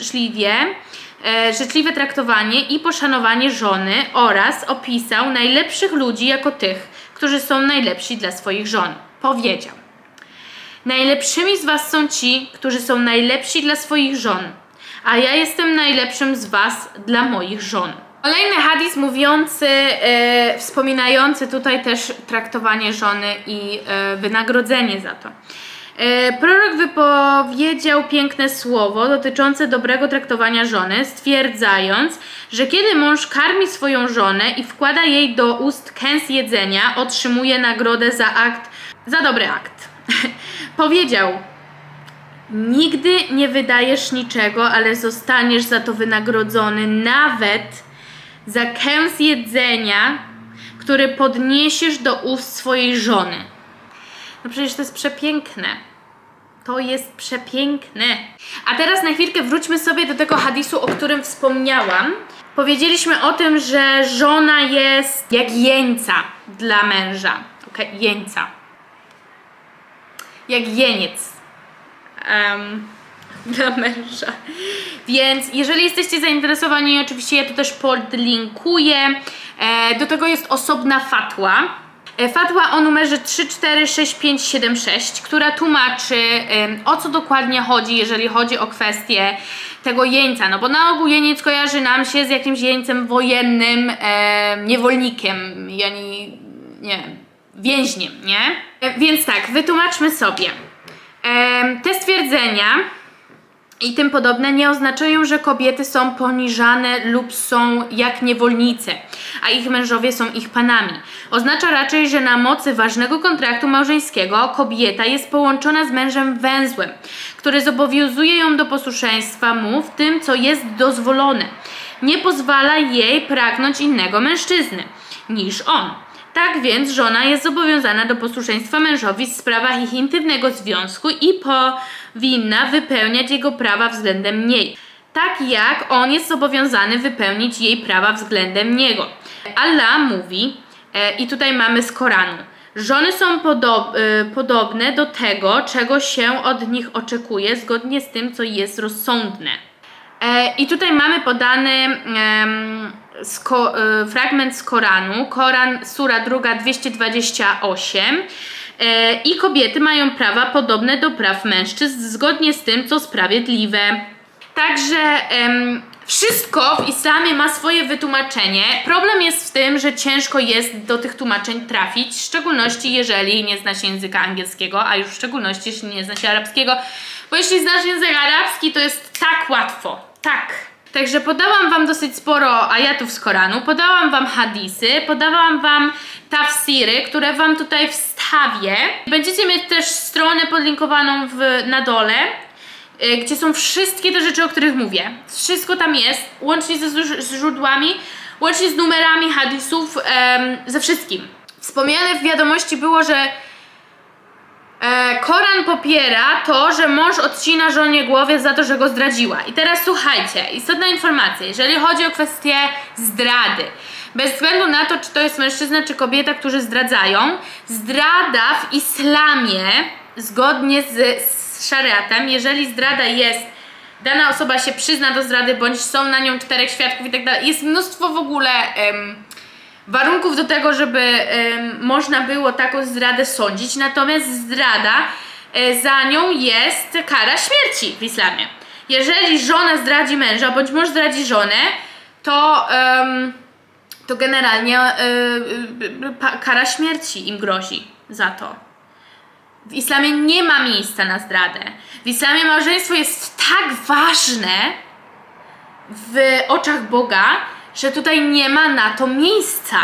życzliwe traktowanie i poszanowanie żony oraz opisał najlepszych ludzi jako tych, którzy są najlepsi dla swoich żon. Powiedział: najlepszymi z was są ci, którzy są najlepsi dla swoich żon, a ja jestem najlepszym z was dla moich żon. Kolejny hadis mówiący, wspominający tutaj też traktowanie żony i wynagrodzenie za to. Prorok wypowiedział piękne słowo dotyczące dobrego traktowania żony, stwierdzając, że kiedy mąż karmi swoją żonę i wkłada jej do ust kęs jedzenia, otrzymuje nagrodę za dobry akt. Powiedział: nigdy nie wydajesz niczego, ale zostaniesz za to wynagrodzony nawet za kęs jedzenia, który podniesiesz do ust swojej żony. No przecież to jest przepiękne. To jest przepiękne. A teraz na chwilkę wróćmy sobie do tego hadisu, o którym wspomniałam. Powiedzieliśmy o tym, że żona jest jak jeńca dla męża. Okay? Jeńca. Jak jeniec. Dla męża. Więc jeżeli jesteście zainteresowani, oczywiście ja to też podlinkuję. Do tego jest osobna fatwa. Fatwa o numerze 346576, która tłumaczy, o co dokładnie chodzi, jeżeli chodzi o kwestię tego jeńca. No bo na ogół jeniec kojarzy nam się z jakimś jeńcem wojennym, niewolnikiem, nie wiem, więźniem, nie? Więc tak, wytłumaczmy sobie. Te stwierdzenia i tym podobne nie oznaczają, że kobiety są poniżane lub są jak niewolnice, a ich mężowie są ich panami. Oznacza raczej, że na mocy ważnego kontraktu małżeńskiego kobieta jest połączona z mężem węzłem, który zobowiązuje ją do posłuszeństwa mu w tym, co jest dozwolone. Nie pozwala jej pragnąć innego mężczyzny niż on. Tak więc żona jest zobowiązana do posłuszeństwa mężowi w sprawach ich intymnego związku i powinna wypełniać jego prawa względem niej. Tak jak on jest zobowiązany wypełnić jej prawa względem niego. Allah mówi, i tutaj mamy z Koranu, żony są podobne do tego, czego się od nich oczekuje, zgodnie z tym, co jest rozsądne. I tutaj mamy podany fragment z Koranu, Koran, sura 2, 228. I kobiety mają prawa podobne do praw mężczyzn, zgodnie z tym, co sprawiedliwe. Także wszystko w islamie ma swoje wytłumaczenie. Problem jest w tym, że ciężko jest do tych tłumaczeń trafić, w szczególności jeżeli nie zna się języka angielskiego, a już w szczególności jeśli nie zna się arabskiego, bo jeśli znasz język arabski, to jest tak łatwo, tak. Także podałam wam dosyć sporo ajatów z Koranu, podałam wam hadisy, podałam wam tafsiry, które wam tutaj wstawię. Będziecie mieć też stronę podlinkowaną na dole, gdzie są wszystkie te rzeczy, o których mówię. Wszystko tam jest, łącznie ze źródłami, łącznie z numerami hadisów, ze wszystkim. Wspomniane w wiadomości było, że Koran popiera to, że mąż odcina żonie głowę za to, że go zdradziła. I teraz słuchajcie, istotna informacja, jeżeli chodzi o kwestię zdrady. Bez względu na to, czy to jest mężczyzna, czy kobieta, którzy zdradzają, zdrada w islamie, zgodnie z szariatem, jeżeli zdrada jest, dana osoba się przyzna do zdrady, bądź są na nią 4 świadków i tak dalej, jest mnóstwo w ogóle warunków do tego, żeby można było taką zdradę sądzić, natomiast zdrada, za nią jest kara śmierci w islamie. Jeżeli żona zdradzi męża, bądź mąż zdradzi żonę, to generalnie kara śmierci im grozi za to. W islamie nie ma miejsca na zdradę. W islamie małżeństwo jest tak ważne w oczach Boga, że tutaj nie ma na to miejsca.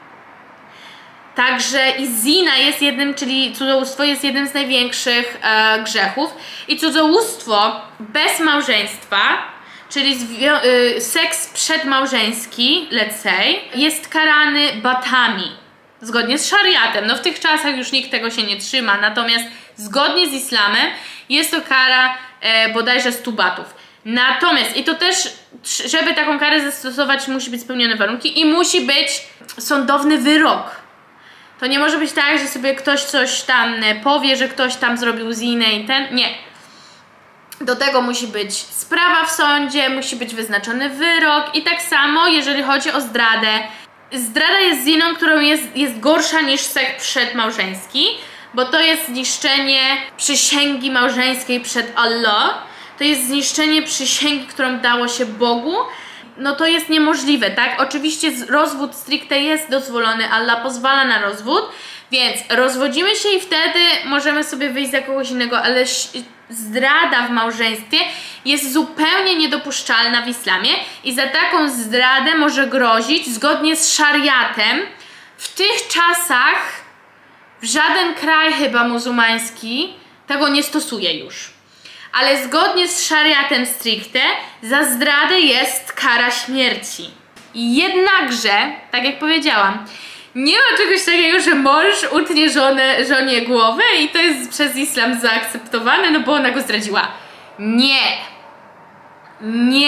Także i zina jest jednym, czyli cudzołóstwo jest jednym z największych grzechów. I cudzołóstwo bez małżeństwa, czyli seks przedmałżeński, let's say, jest karany batami. Zgodnie z szariatem. No w tych czasach już nikt tego się nie trzyma, natomiast zgodnie z islamem jest to kara bodajże 100 batów. Natomiast, i to też, żeby taką karę zastosować, musi być spełnione warunki i musi być sądowny wyrok. To nie może być tak, że sobie ktoś coś tam powie, że ktoś tam zrobił zinę i nie. Do tego musi być sprawa w sądzie, musi być wyznaczony wyrok i tak samo, jeżeli chodzi o zdradę. Zdrada jest ziną, którą jest gorsza niż seks przedmałżeński, bo to jest zniszczenie przysięgi małżeńskiej przed Allah. To jest zniszczenie przysięgi, którą dało się Bogu. No to jest niemożliwe, tak? Oczywiście rozwód stricte jest dozwolony, Allah pozwala na rozwód, więc rozwodzimy się i wtedy możemy sobie wyjść za kogoś innego, ale zdrada w małżeństwie jest zupełnie niedopuszczalna w islamie i za taką zdradę może grozić, zgodnie z szariatem, w tych czasach żaden kraj chyba muzułmański tego nie stosuje już. Ale zgodnie z szariatem stricte za zdradę jest kara śmierci. Jednakże, tak jak powiedziałam, Nie ma czegoś takiego, że mąż utnie żonie głowę i to jest przez islam zaakceptowane, no bo ona go zdradziła. Nie. Nie.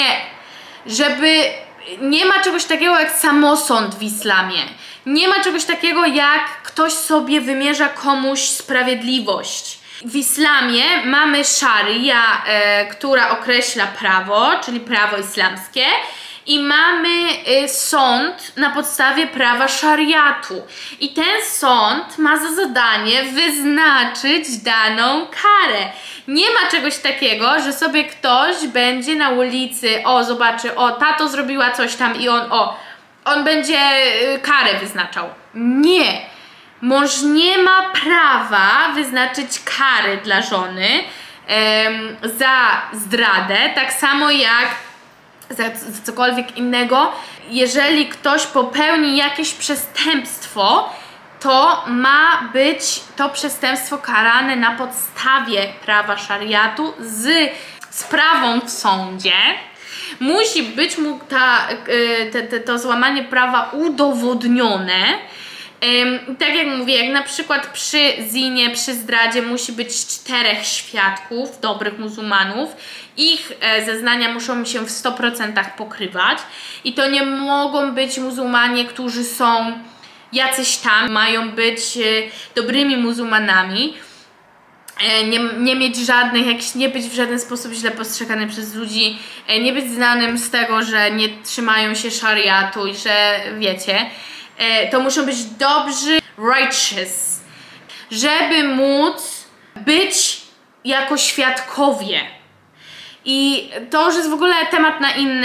Nie ma czegoś takiego jak samosąd w islamie. Nie ma czegoś takiego jak ktoś sobie wymierza komuś sprawiedliwość. W islamie mamy szaria, która określa prawo, czyli prawo islamskie, i mamy sąd na podstawie prawa szariatu. I ten sąd ma za zadanie wyznaczyć daną karę. Nie ma czegoś takiego, że sobie ktoś będzie na ulicy, o zobaczy, o tato zrobiła coś tam i on będzie karę wyznaczał. Nie. Mąż nie ma prawa wyznaczyć kary dla żony za zdradę, tak samo jak za cokolwiek innego. Jeżeli ktoś popełni jakieś przestępstwo, to ma być to przestępstwo karane na podstawie prawa szariatu z sprawą w sądzie. Musi być mu to złamanie prawa udowodnione. Tak jak mówię, jak na przykład przy zinie, przy zdradzie musi być 4 świadków, dobrych muzułmanów. Ich zeznania muszą się w 100% pokrywać i to nie mogą być muzułmanie, którzy są jacyś tam, mają być dobrymi muzułmanami. Nie mieć żadnych, nie być w żaden sposób źle postrzegany przez ludzi, nie być znanym z tego, że nie trzymają się szariatu i że wiecie, to muszą być dobrzy, righteous, żeby móc być jako świadkowie. I to już jest w ogóle temat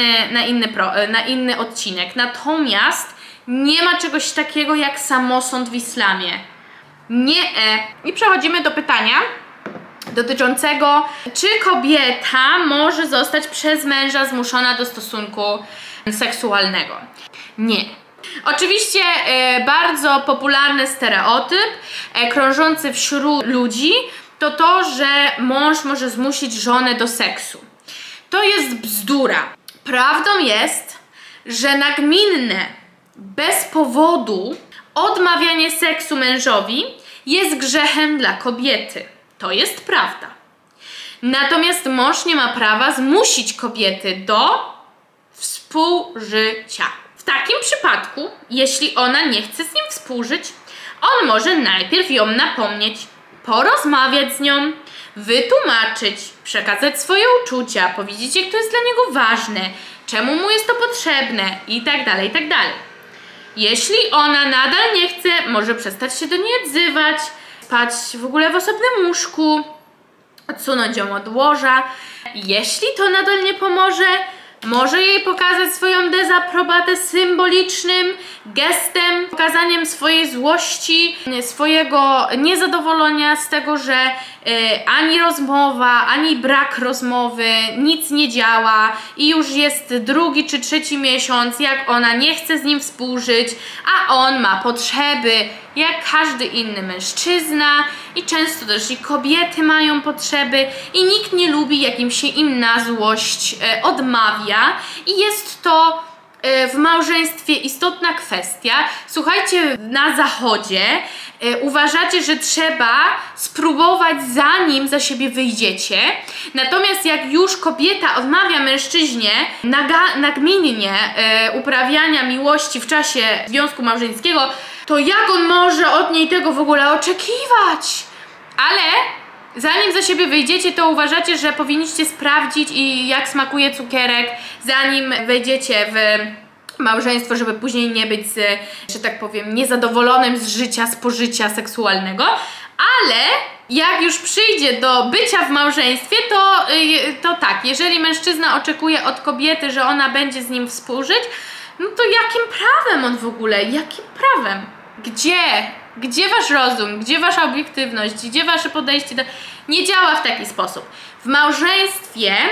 na inny odcinek. Natomiast nie ma czegoś takiego jak samosąd w islamie. Nie. I przechodzimy do pytania dotyczącego, czy kobieta może zostać przez męża zmuszona do stosunku seksualnego. Nie. Oczywiście bardzo popularny stereotyp krążący wśród ludzi to, że mąż może zmusić żonę do seksu. To jest bzdura. Prawdą jest, że nagminne, bez powodu odmawianie seksu mężowi jest grzechem dla kobiety. To jest prawda. Natomiast mąż nie ma prawa zmusić kobiety do współżycia. W takim przypadku, jeśli ona nie chce z nim współżyć, on może najpierw ją napomnieć, porozmawiać z nią, wytłumaczyć, przekazać swoje uczucia, powiedzieć, jak to jest dla niego ważne, czemu mu jest to potrzebne itd., itd. Jeśli ona nadal nie chce, może przestać się do niej odzywać, spać w ogóle w osobnym łóżku, odsunąć ją od łoża. Jeśli to nadal nie pomoże, może jej pokazać swoją dezaprobatę symbolicznym gestem, pokazaniem swojej złości, swojego niezadowolenia z tego, że ani rozmowa, ani brak rozmowy, nic nie działa i już jest 2. czy 3. miesiąc, jak ona nie chce z nim współżyć, a on ma potrzeby, jak każdy inny mężczyzna i często też i kobiety mają potrzeby i nikt nie lubi, jak im się na złość odmawia i jest to w małżeństwie istotna kwestia. Słuchajcie, na zachodzie uważacie, że trzeba spróbować, zanim za siebie wyjdziecie. Natomiast jak już kobieta odmawia mężczyźnie nagminnie uprawiania miłości w czasie związku małżeńskiego, to jak on może od niej tego w ogóle oczekiwać? Ale zanim za siebie wyjdziecie, to uważacie, że powinniście sprawdzić jak smakuje cukierek, zanim wejdziecie w małżeństwo, żeby później nie być, że tak powiem, niezadowolonym z życia, z pożycia seksualnego. Ale jak już przyjdzie do bycia w małżeństwie, to tak, jeżeli mężczyzna oczekuje od kobiety, że ona będzie z nim współżyć, no to jakim prawem on w ogóle? Jakim prawem? Gdzie wasz rozum? Gdzie wasza obiektywność? Gdzie wasze podejście do... Nie działa w taki sposób. W małżeństwie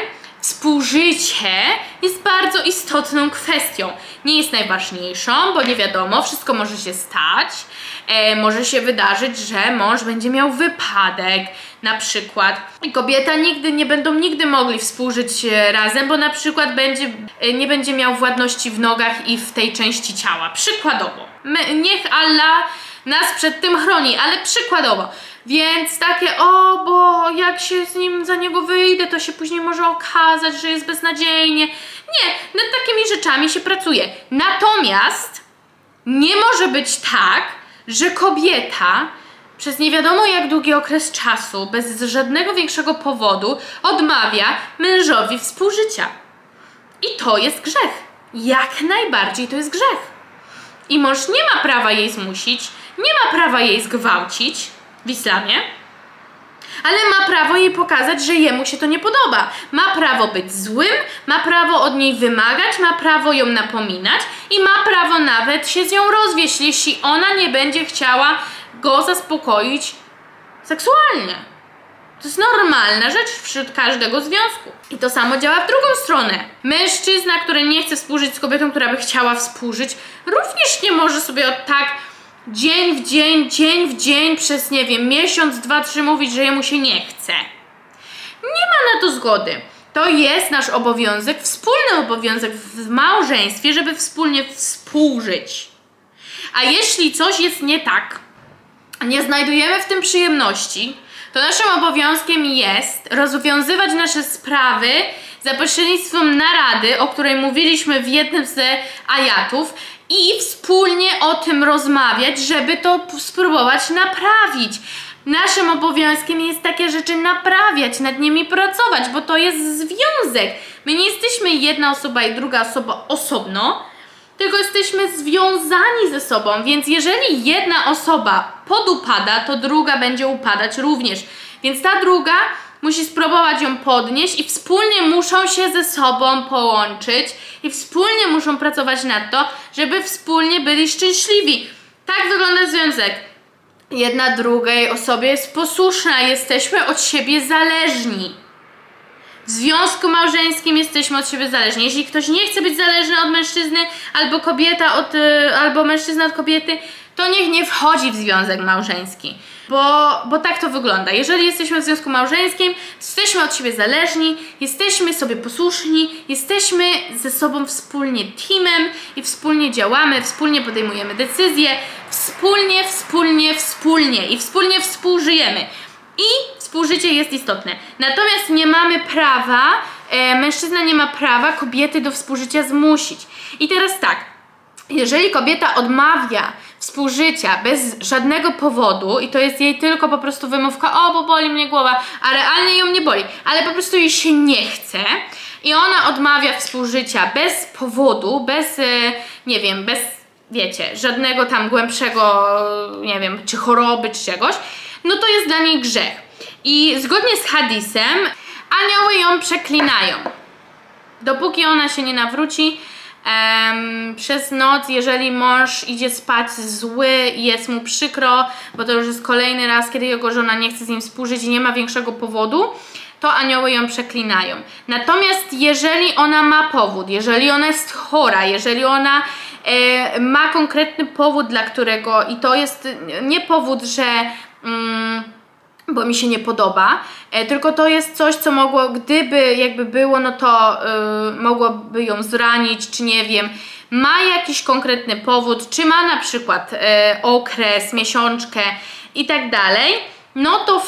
współżycie jest bardzo istotną kwestią. Nie jest najważniejszą, bo nie wiadomo, wszystko może się stać. Może się wydarzyć, że mąż będzie miał wypadek na przykład i kobieta nie będą nigdy mogli współżyć razem, bo na przykład nie będzie miał władności w nogach i w tej części ciała. Przykładowo. Niech Allah nas przed tym chroni, ale przykładowo. Więc takie, bo jak się za niego wyjdę, to się później może okazać, że jest beznadziejnie. Nie, nad takimi rzeczami się pracuje. Natomiast nie może być tak, że kobieta przez nie wiadomo jak długi okres czasu, bez żadnego większego powodu, odmawia mężowi współżycia. I to jest grzech. Jak najbardziej to jest grzech. I mąż nie ma prawa jej zmusić, nie ma prawa jej zgwałcić w islamie, ale ma prawo jej pokazać, że jemu się to nie podoba. Ma prawo być złym, ma prawo od niej wymagać, ma prawo ją napominać i ma prawo nawet się z nią rozwieść, jeśli ona nie będzie chciała go zaspokoić seksualnie. To jest normalna rzecz wśród każdego związku. I to samo działa w drugą stronę. Mężczyzna, który nie chce współżyć z kobietą, która by chciała współżyć, również nie może sobie tak dzień w dzień przez, nie wiem, miesiąc, 2, 3 mówić, że jemu się nie chce. Nie ma na to zgody. To jest nasz obowiązek, wspólny obowiązek w małżeństwie, żeby wspólnie współżyć. A jeśli coś jest nie tak, nie znajdujemy w tym przyjemności, to naszym obowiązkiem jest rozwiązywać nasze sprawy za pośrednictwem narady, o której mówiliśmy w jednym z ajatów, i wspólnie o tym rozmawiać, żeby to spróbować naprawić. Naszym obowiązkiem jest takie rzeczy naprawiać, nad nimi pracować, bo to jest związek. My nie jesteśmy jedna osoba i druga osoba osobno, tylko jesteśmy związani ze sobą, więc jeżeli jedna osoba podupada, to druga będzie upadać również. Więc ta druga musi spróbować ją podnieść i wspólnie muszą się ze sobą połączyć i wspólnie muszą pracować nad to, żeby wspólnie byli szczęśliwi. Tak wygląda związek. Jedna drugiej osobie jest posłuszna, jesteśmy od siebie zależni. W związku małżeńskim jesteśmy od siebie zależni. Jeśli ktoś nie chce być zależny od mężczyzny, albo kobieta albo mężczyzna od kobiety, to niech nie wchodzi w związek małżeński. Bo tak to wygląda. Jeżeli jesteśmy w związku małżeńskim, jesteśmy od siebie zależni, jesteśmy sobie posłuszni, jesteśmy ze sobą wspólnie teamem i wspólnie działamy, wspólnie podejmujemy decyzje, wspólnie i wspólnie współżyjemy. I współżycie jest istotne. Natomiast nie mamy prawa, mężczyzna nie ma prawa kobiety do współżycia zmusić. I teraz tak, jeżeli kobieta odmawia współżycia bez żadnego powodu i to jest jej tylko po prostu wymówka, bo boli mnie głowa, a realnie ją nie boli, ale po prostu jej się nie chce i ona odmawia współżycia bez powodu, nie wiem, bez, wiecie, żadnego tam głębszego, nie wiem, czy choroby, czy czegoś, no to jest dla niej grzech. I zgodnie z hadisem anioły ją przeklinają. Dopóki ona się nie nawróci przez noc, jeżeli mąż idzie spać zły i jest mu przykro, bo to już jest kolejny raz, kiedy jego żona nie chce z nim współżyć i nie ma większego powodu, to anioły ją przeklinają. Natomiast jeżeli ona ma powód, jeżeli ona jest chora, jeżeli ona ma konkretny powód, dla którego, i to jest nie powód, że bo mi się nie podoba, tylko to jest coś, co mogło, gdyby jakby było, no to mogłoby ją zranić, czy nie wiem, ma jakiś konkretny powód, czy ma na przykład okres, miesiączkę i tak dalej, no to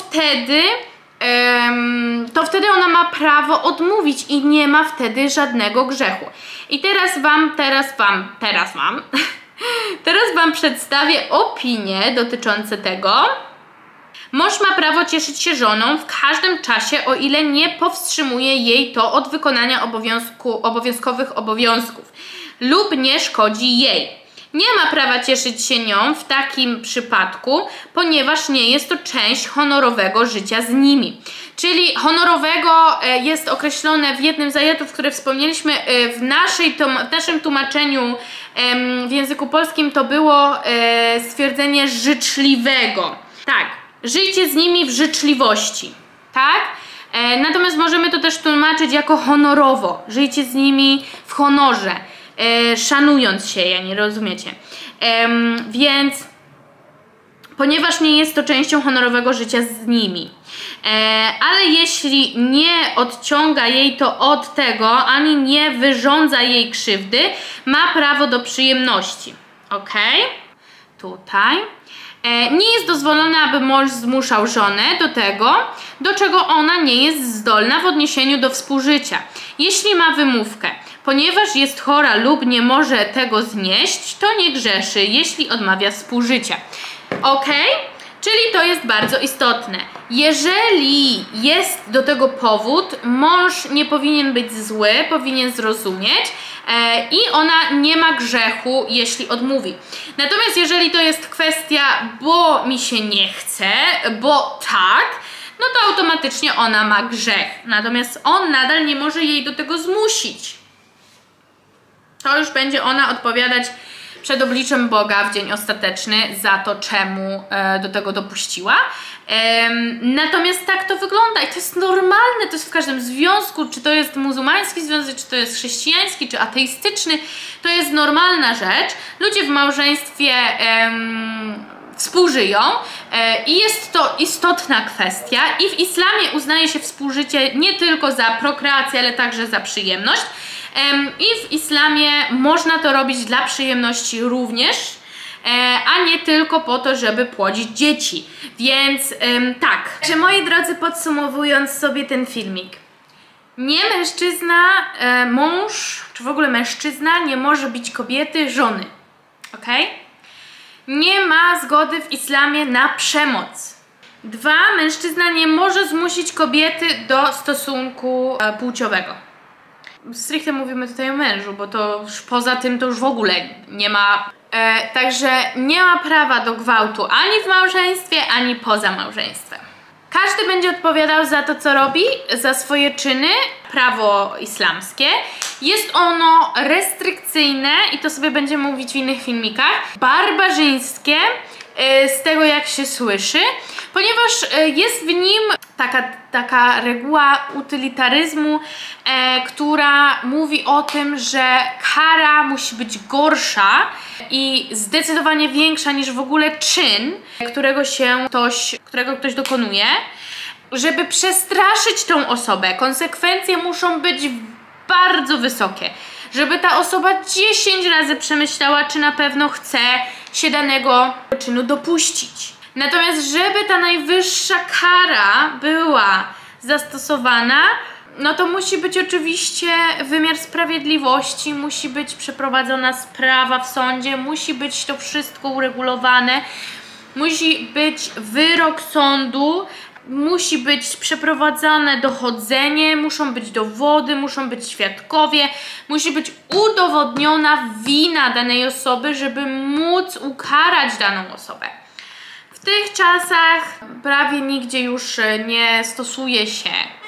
wtedy ona ma prawo odmówić i nie ma wtedy żadnego grzechu. I teraz wam przedstawię opinie dotyczące tego. Mąż ma prawo cieszyć się żoną w każdym czasie, o ile nie powstrzymuje jej to od wykonania obowiązkowych obowiązków lub nie szkodzi jej. Nie ma prawa cieszyć się nią w takim przypadku, ponieważ nie jest to część honorowego życia z nimi. Czyli honorowego jest określone w jednym z ajetów, które wspomnieliśmy w naszym tłumaczeniu w języku polskim, to było stwierdzenie życzliwego. Tak. Żyjcie z nimi w życzliwości, tak? Natomiast możemy to też tłumaczyć jako honorowo. Żyjcie z nimi w honorze, szanując się, ja nie rozumiecie. Więc ponieważ nie jest to częścią honorowego życia z nimi. Ale jeśli nie odciąga jej to od tego, ani nie wyrządza jej krzywdy, ma prawo do przyjemności. Ok? Tutaj. Nie jest dozwolone, aby mąż zmuszał żonę do tego, do czego ona nie jest zdolna w odniesieniu do współżycia. Jeśli ma wymówkę, ponieważ jest chora lub nie może tego znieść, to nie grzeszy, jeśli odmawia współżycia. Ok? Czyli to jest bardzo istotne. Jeżeli jest do tego powód, mąż nie powinien być zły, powinien zrozumieć i ona nie ma grzechu, jeśli odmówi. Natomiast jeżeli to jest kwestia, bo mi się nie chce, bo tak, no to automatycznie ona ma grzech. Natomiast on nadal nie może jej do tego zmusić. To już będzie ona odpowiadać przed obliczem Boga w dzień ostateczny za to, czemu do tego dopuściła. Natomiast tak to wygląda i to jest normalne, to jest w każdym związku, czy to jest muzułmański związek, czy to jest chrześcijański, czy ateistyczny, to jest normalna rzecz. Ludzie w małżeństwie współżyją i jest to istotna kwestia i w islamie uznaje się współżycie nie tylko za prokreację, ale także za przyjemność. I w islamie można to robić dla przyjemności również, a nie tylko po to, żeby płodzić dzieci. Więc tak. Także moi drodzy, podsumowując sobie ten filmik. Nie mężczyzna, mąż, czy w ogóle mężczyzna nie może bić kobiety, żony. Ok? Nie ma zgody w islamie na przemoc. 2. Mężczyzna nie może zmusić kobiety do stosunku płciowego. Stricte mówimy tutaj o mężu, bo to już poza tym to już w ogóle nie ma. Także nie ma prawa do gwałtu ani w małżeństwie, ani poza małżeństwem. Każdy będzie odpowiadał za to, co robi, za swoje czyny. Prawo islamskie. Jest ono restrykcyjne i to sobie będziemy mówić w innych filmikach. Barbarzyńskie, z tego jak się słyszy, ponieważ jest w nim taka reguła utylitaryzmu, która mówi o tym, że kara musi być gorsza i zdecydowanie większa niż w ogóle czyn, którego ktoś dokonuje, żeby przestraszyć tą osobę. Konsekwencje muszą być bardzo wysokie, żeby ta osoba 10 razy przemyślała, czy na pewno chce się danego czynu dopuścić. Natomiast żeby ta najwyższa kara była zastosowana, no to musi być oczywiście wymiar sprawiedliwości, musi być przeprowadzona sprawa w sądzie, musi być to wszystko uregulowane, musi być wyrok sądu, musi być przeprowadzane dochodzenie, muszą być dowody, muszą być świadkowie, musi być udowodniona wina danej osoby, żeby móc ukarać daną osobę. W tych czasach prawie nigdzie już nie stosuje się,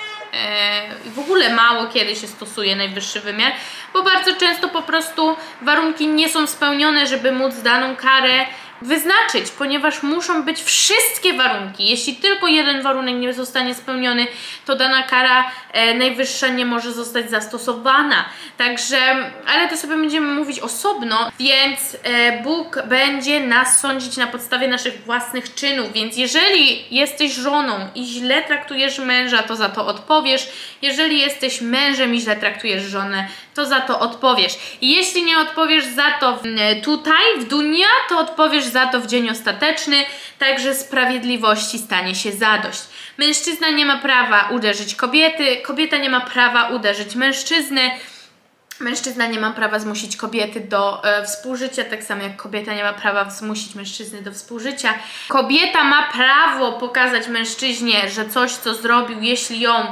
w ogóle mało kiedy się stosuje najwyższy wymiar, bo bardzo często po prostu warunki nie są spełnione, żeby móc daną karę wyznaczyć, ponieważ muszą być wszystkie warunki. Jeśli tylko jeden warunek nie zostanie spełniony, to dana kara najwyższa nie może zostać zastosowana. Także, ale to sobie będziemy mówić osobno, więc Bóg będzie nas sądzić na podstawie naszych własnych czynów, więc jeżeli jesteś żoną i źle traktujesz męża, to za to odpowiesz. Jeżeli jesteś mężem i źle traktujesz żonę, to za to odpowiesz. I jeśli nie odpowiesz za to tutaj, w dunia, to odpowiesz za to w dzień ostateczny, także sprawiedliwości stanie się zadość. Mężczyzna nie ma prawa uderzyć kobiety, kobieta nie ma prawa uderzyć mężczyzny, mężczyzna nie ma prawa zmusić kobiety do współżycia, tak samo jak kobieta nie ma prawa zmusić mężczyzny do współżycia. Kobieta ma prawo pokazać mężczyźnie, że coś, co zrobił, jeśli ją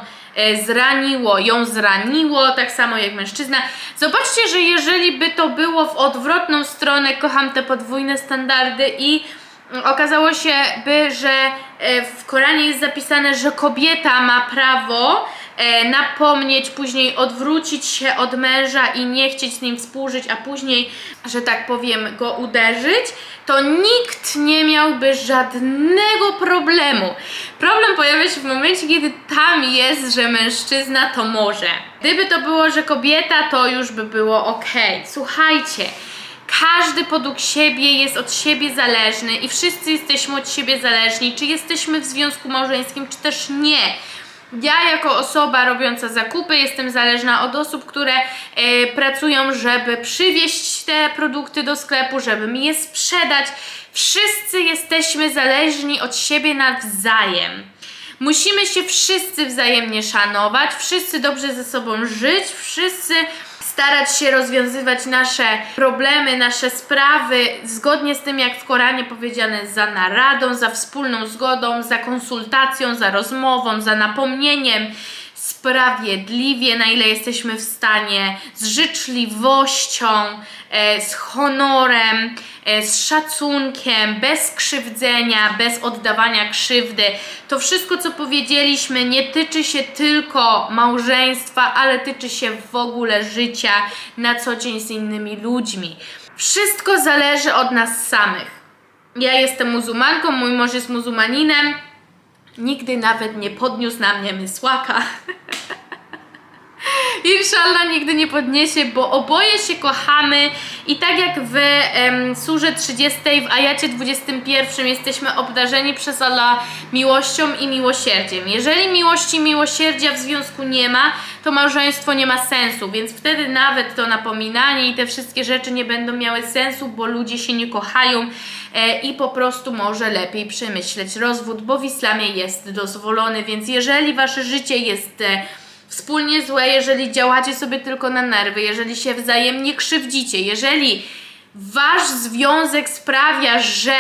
zraniło, tak samo jak mężczyzna. Zobaczcie, że jeżeli by to było w odwrotną stronę, kocham te podwójne standardy i okazało się, że w Koranie jest zapisane, że kobieta ma prawo napomnieć, później odwrócić się od męża i nie chcieć z nim współżyć, a później, że tak powiem, go uderzyć, to nikt nie miałby żadnego problemu. Problem pojawia się w momencie, kiedy tam jest, że mężczyzna to może. Gdyby to było, że kobieta, to już by było ok. Słuchajcie, każdy podług siebie jest od siebie zależny i wszyscy jesteśmy od siebie zależni, czy jesteśmy w związku małżeńskim, czy też nie. Ja jako osoba robiąca zakupy jestem zależna od osób, które pracują, żeby przywieźć te produkty do sklepu, żeby mi je sprzedać. Wszyscy jesteśmy zależni od siebie nawzajem. Musimy się wszyscy wzajemnie szanować, wszyscy dobrze ze sobą żyć, wszyscy starać się rozwiązywać nasze problemy, nasze sprawy zgodnie z tym, jak w Koranie powiedziane, za naradą, za wspólną zgodą, za konsultacją, za rozmową, za napomnieniem, sprawiedliwie, na ile jesteśmy w stanie, z życzliwością, z honorem, z szacunkiem, bez krzywdzenia, bez oddawania krzywdy. To wszystko, co powiedzieliśmy, nie tyczy się tylko małżeństwa, ale tyczy się w ogóle życia na co dzień z innymi ludźmi. Wszystko zależy od nas samych. Ja jestem muzułmanką, mój mąż jest muzułmaninem. Nigdy nawet nie podniósł na mnie mysłaka. Inshallah nigdy nie podniesie, bo oboje się kochamy i tak jak w surze 30 w ajacie 21 jesteśmy obdarzeni przez Allah miłością i miłosierdziem. Jeżeli miłości i miłosierdzia w związku nie ma, to małżeństwo nie ma sensu, więc wtedy nawet to napominanie i te wszystkie rzeczy nie będą miały sensu, bo ludzie się nie kochają i po prostu może lepiej przemyśleć rozwód, bo w islamie jest dozwolony, więc jeżeli wasze życie jest wspólnie złe, jeżeli działacie sobie tylko na nerwy, jeżeli się wzajemnie krzywdzicie, jeżeli wasz związek sprawia, że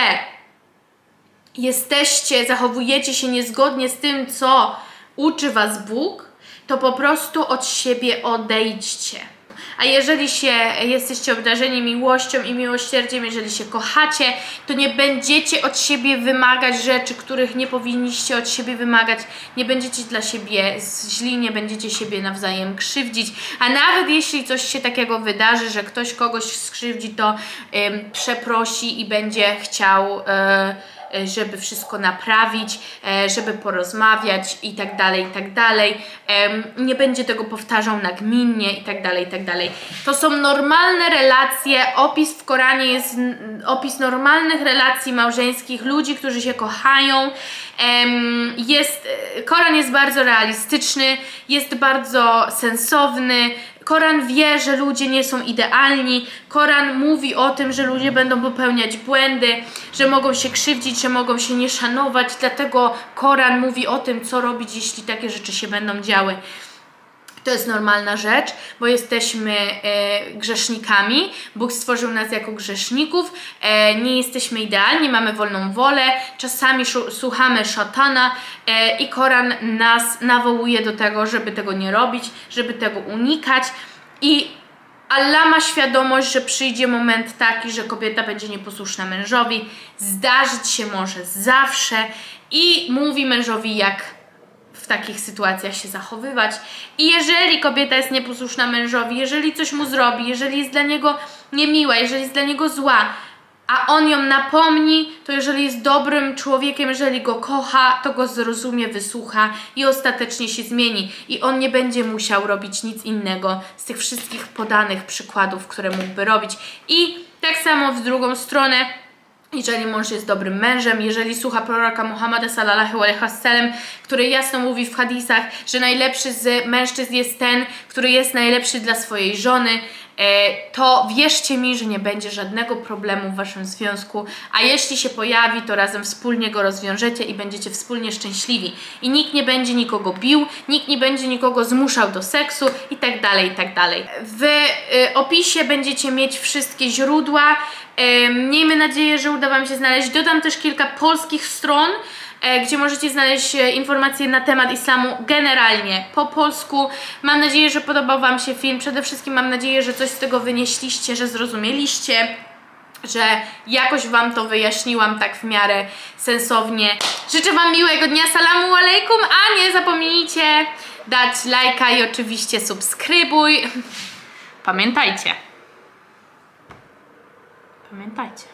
zachowujecie się niezgodnie z tym, co uczy was Bóg, to po prostu od siebie odejdźcie. A jeżeli jesteście obdarzeni miłością i miłosierdziem, jeżeli się kochacie, to nie będziecie od siebie wymagać rzeczy, których nie powinniście od siebie wymagać. Nie będziecie dla siebie źli, nie będziecie siebie nawzajem krzywdzić. A nawet jeśli coś się takiego wydarzy, że ktoś kogoś skrzywdzi, to przeprosi i będzie chciał żeby wszystko naprawić, żeby porozmawiać i tak dalej, i tak dalej. Nie będzie tego powtarzał nagminnie i tak dalej, i tak dalej. To są normalne relacje, opis w Koranie jest opis normalnych relacji małżeńskich, ludzi, którzy się kochają. Koran jest bardzo realistyczny, jest bardzo sensowny. Koran wie, że ludzie nie są idealni. Koran mówi o tym, że ludzie będą popełniać błędy, że mogą się krzywdzić, że mogą się nie szanować. Dlatego Koran mówi o tym, co robić, jeśli takie rzeczy się będą działy. To jest normalna rzecz, bo jesteśmy grzesznikami. Bóg stworzył nas jako grzeszników. Nie jesteśmy idealni, mamy wolną wolę. Czasami słuchamy szatana i Koran nas nawołuje do tego, żeby tego nie robić, żeby tego unikać. I Allah ma świadomość, że przyjdzie moment taki, że kobieta będzie nieposłuszna mężowi. Zdarzyć się może zawsze i mówi mężowi, jak w takich sytuacjach się zachowywać. I jeżeli kobieta jest nieposłuszna mężowi, jeżeli coś mu zrobi, jeżeli jest dla niego niemiła, jeżeli jest dla niego zła, a on ją napomni, to jeżeli jest dobrym człowiekiem, jeżeli go kocha, to go zrozumie, wysłucha i ostatecznie się zmieni. I on nie będzie musiał robić nic innego z tych wszystkich podanych przykładów, które mógłby robić. I tak samo w drugą stronę, jeżeli mąż jest dobrym mężem, jeżeli słucha proroka Muhammada sallallahu alaihi wasallam, który jasno mówi w hadisach, że najlepszy z mężczyzn jest ten, który jest najlepszy dla swojej żony, to wierzcie mi, że nie będzie żadnego problemu w waszym związku, a jeśli się pojawi, to razem wspólnie go rozwiążecie i będziecie wspólnie szczęśliwi. I nikt nie będzie nikogo bił, nikt nie będzie nikogo zmuszał do seksu i tak dalej, i tak dalej. W opisie będziecie mieć wszystkie źródła. Miejmy nadzieję, że uda wam się znaleźć. Dodam też kilka polskich stron, gdzie możecie znaleźć informacje na temat islamu generalnie po polsku. Mam nadzieję, że podobał wam się film. Przede wszystkim mam nadzieję, że coś z tego wynieśliście, że zrozumieliście, że jakoś wam to wyjaśniłam tak w miarę sensownie. Życzę wam miłego dnia, salamu alejkum, a nie zapomnijcie dać lajka i oczywiście subskrybuj. Pamiętajcie. Pamiętajcie.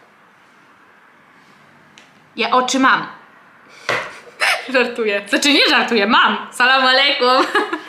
Ja oczy mam. Żartuję. Znaczy nie żartuję, mam. Salam alejkum.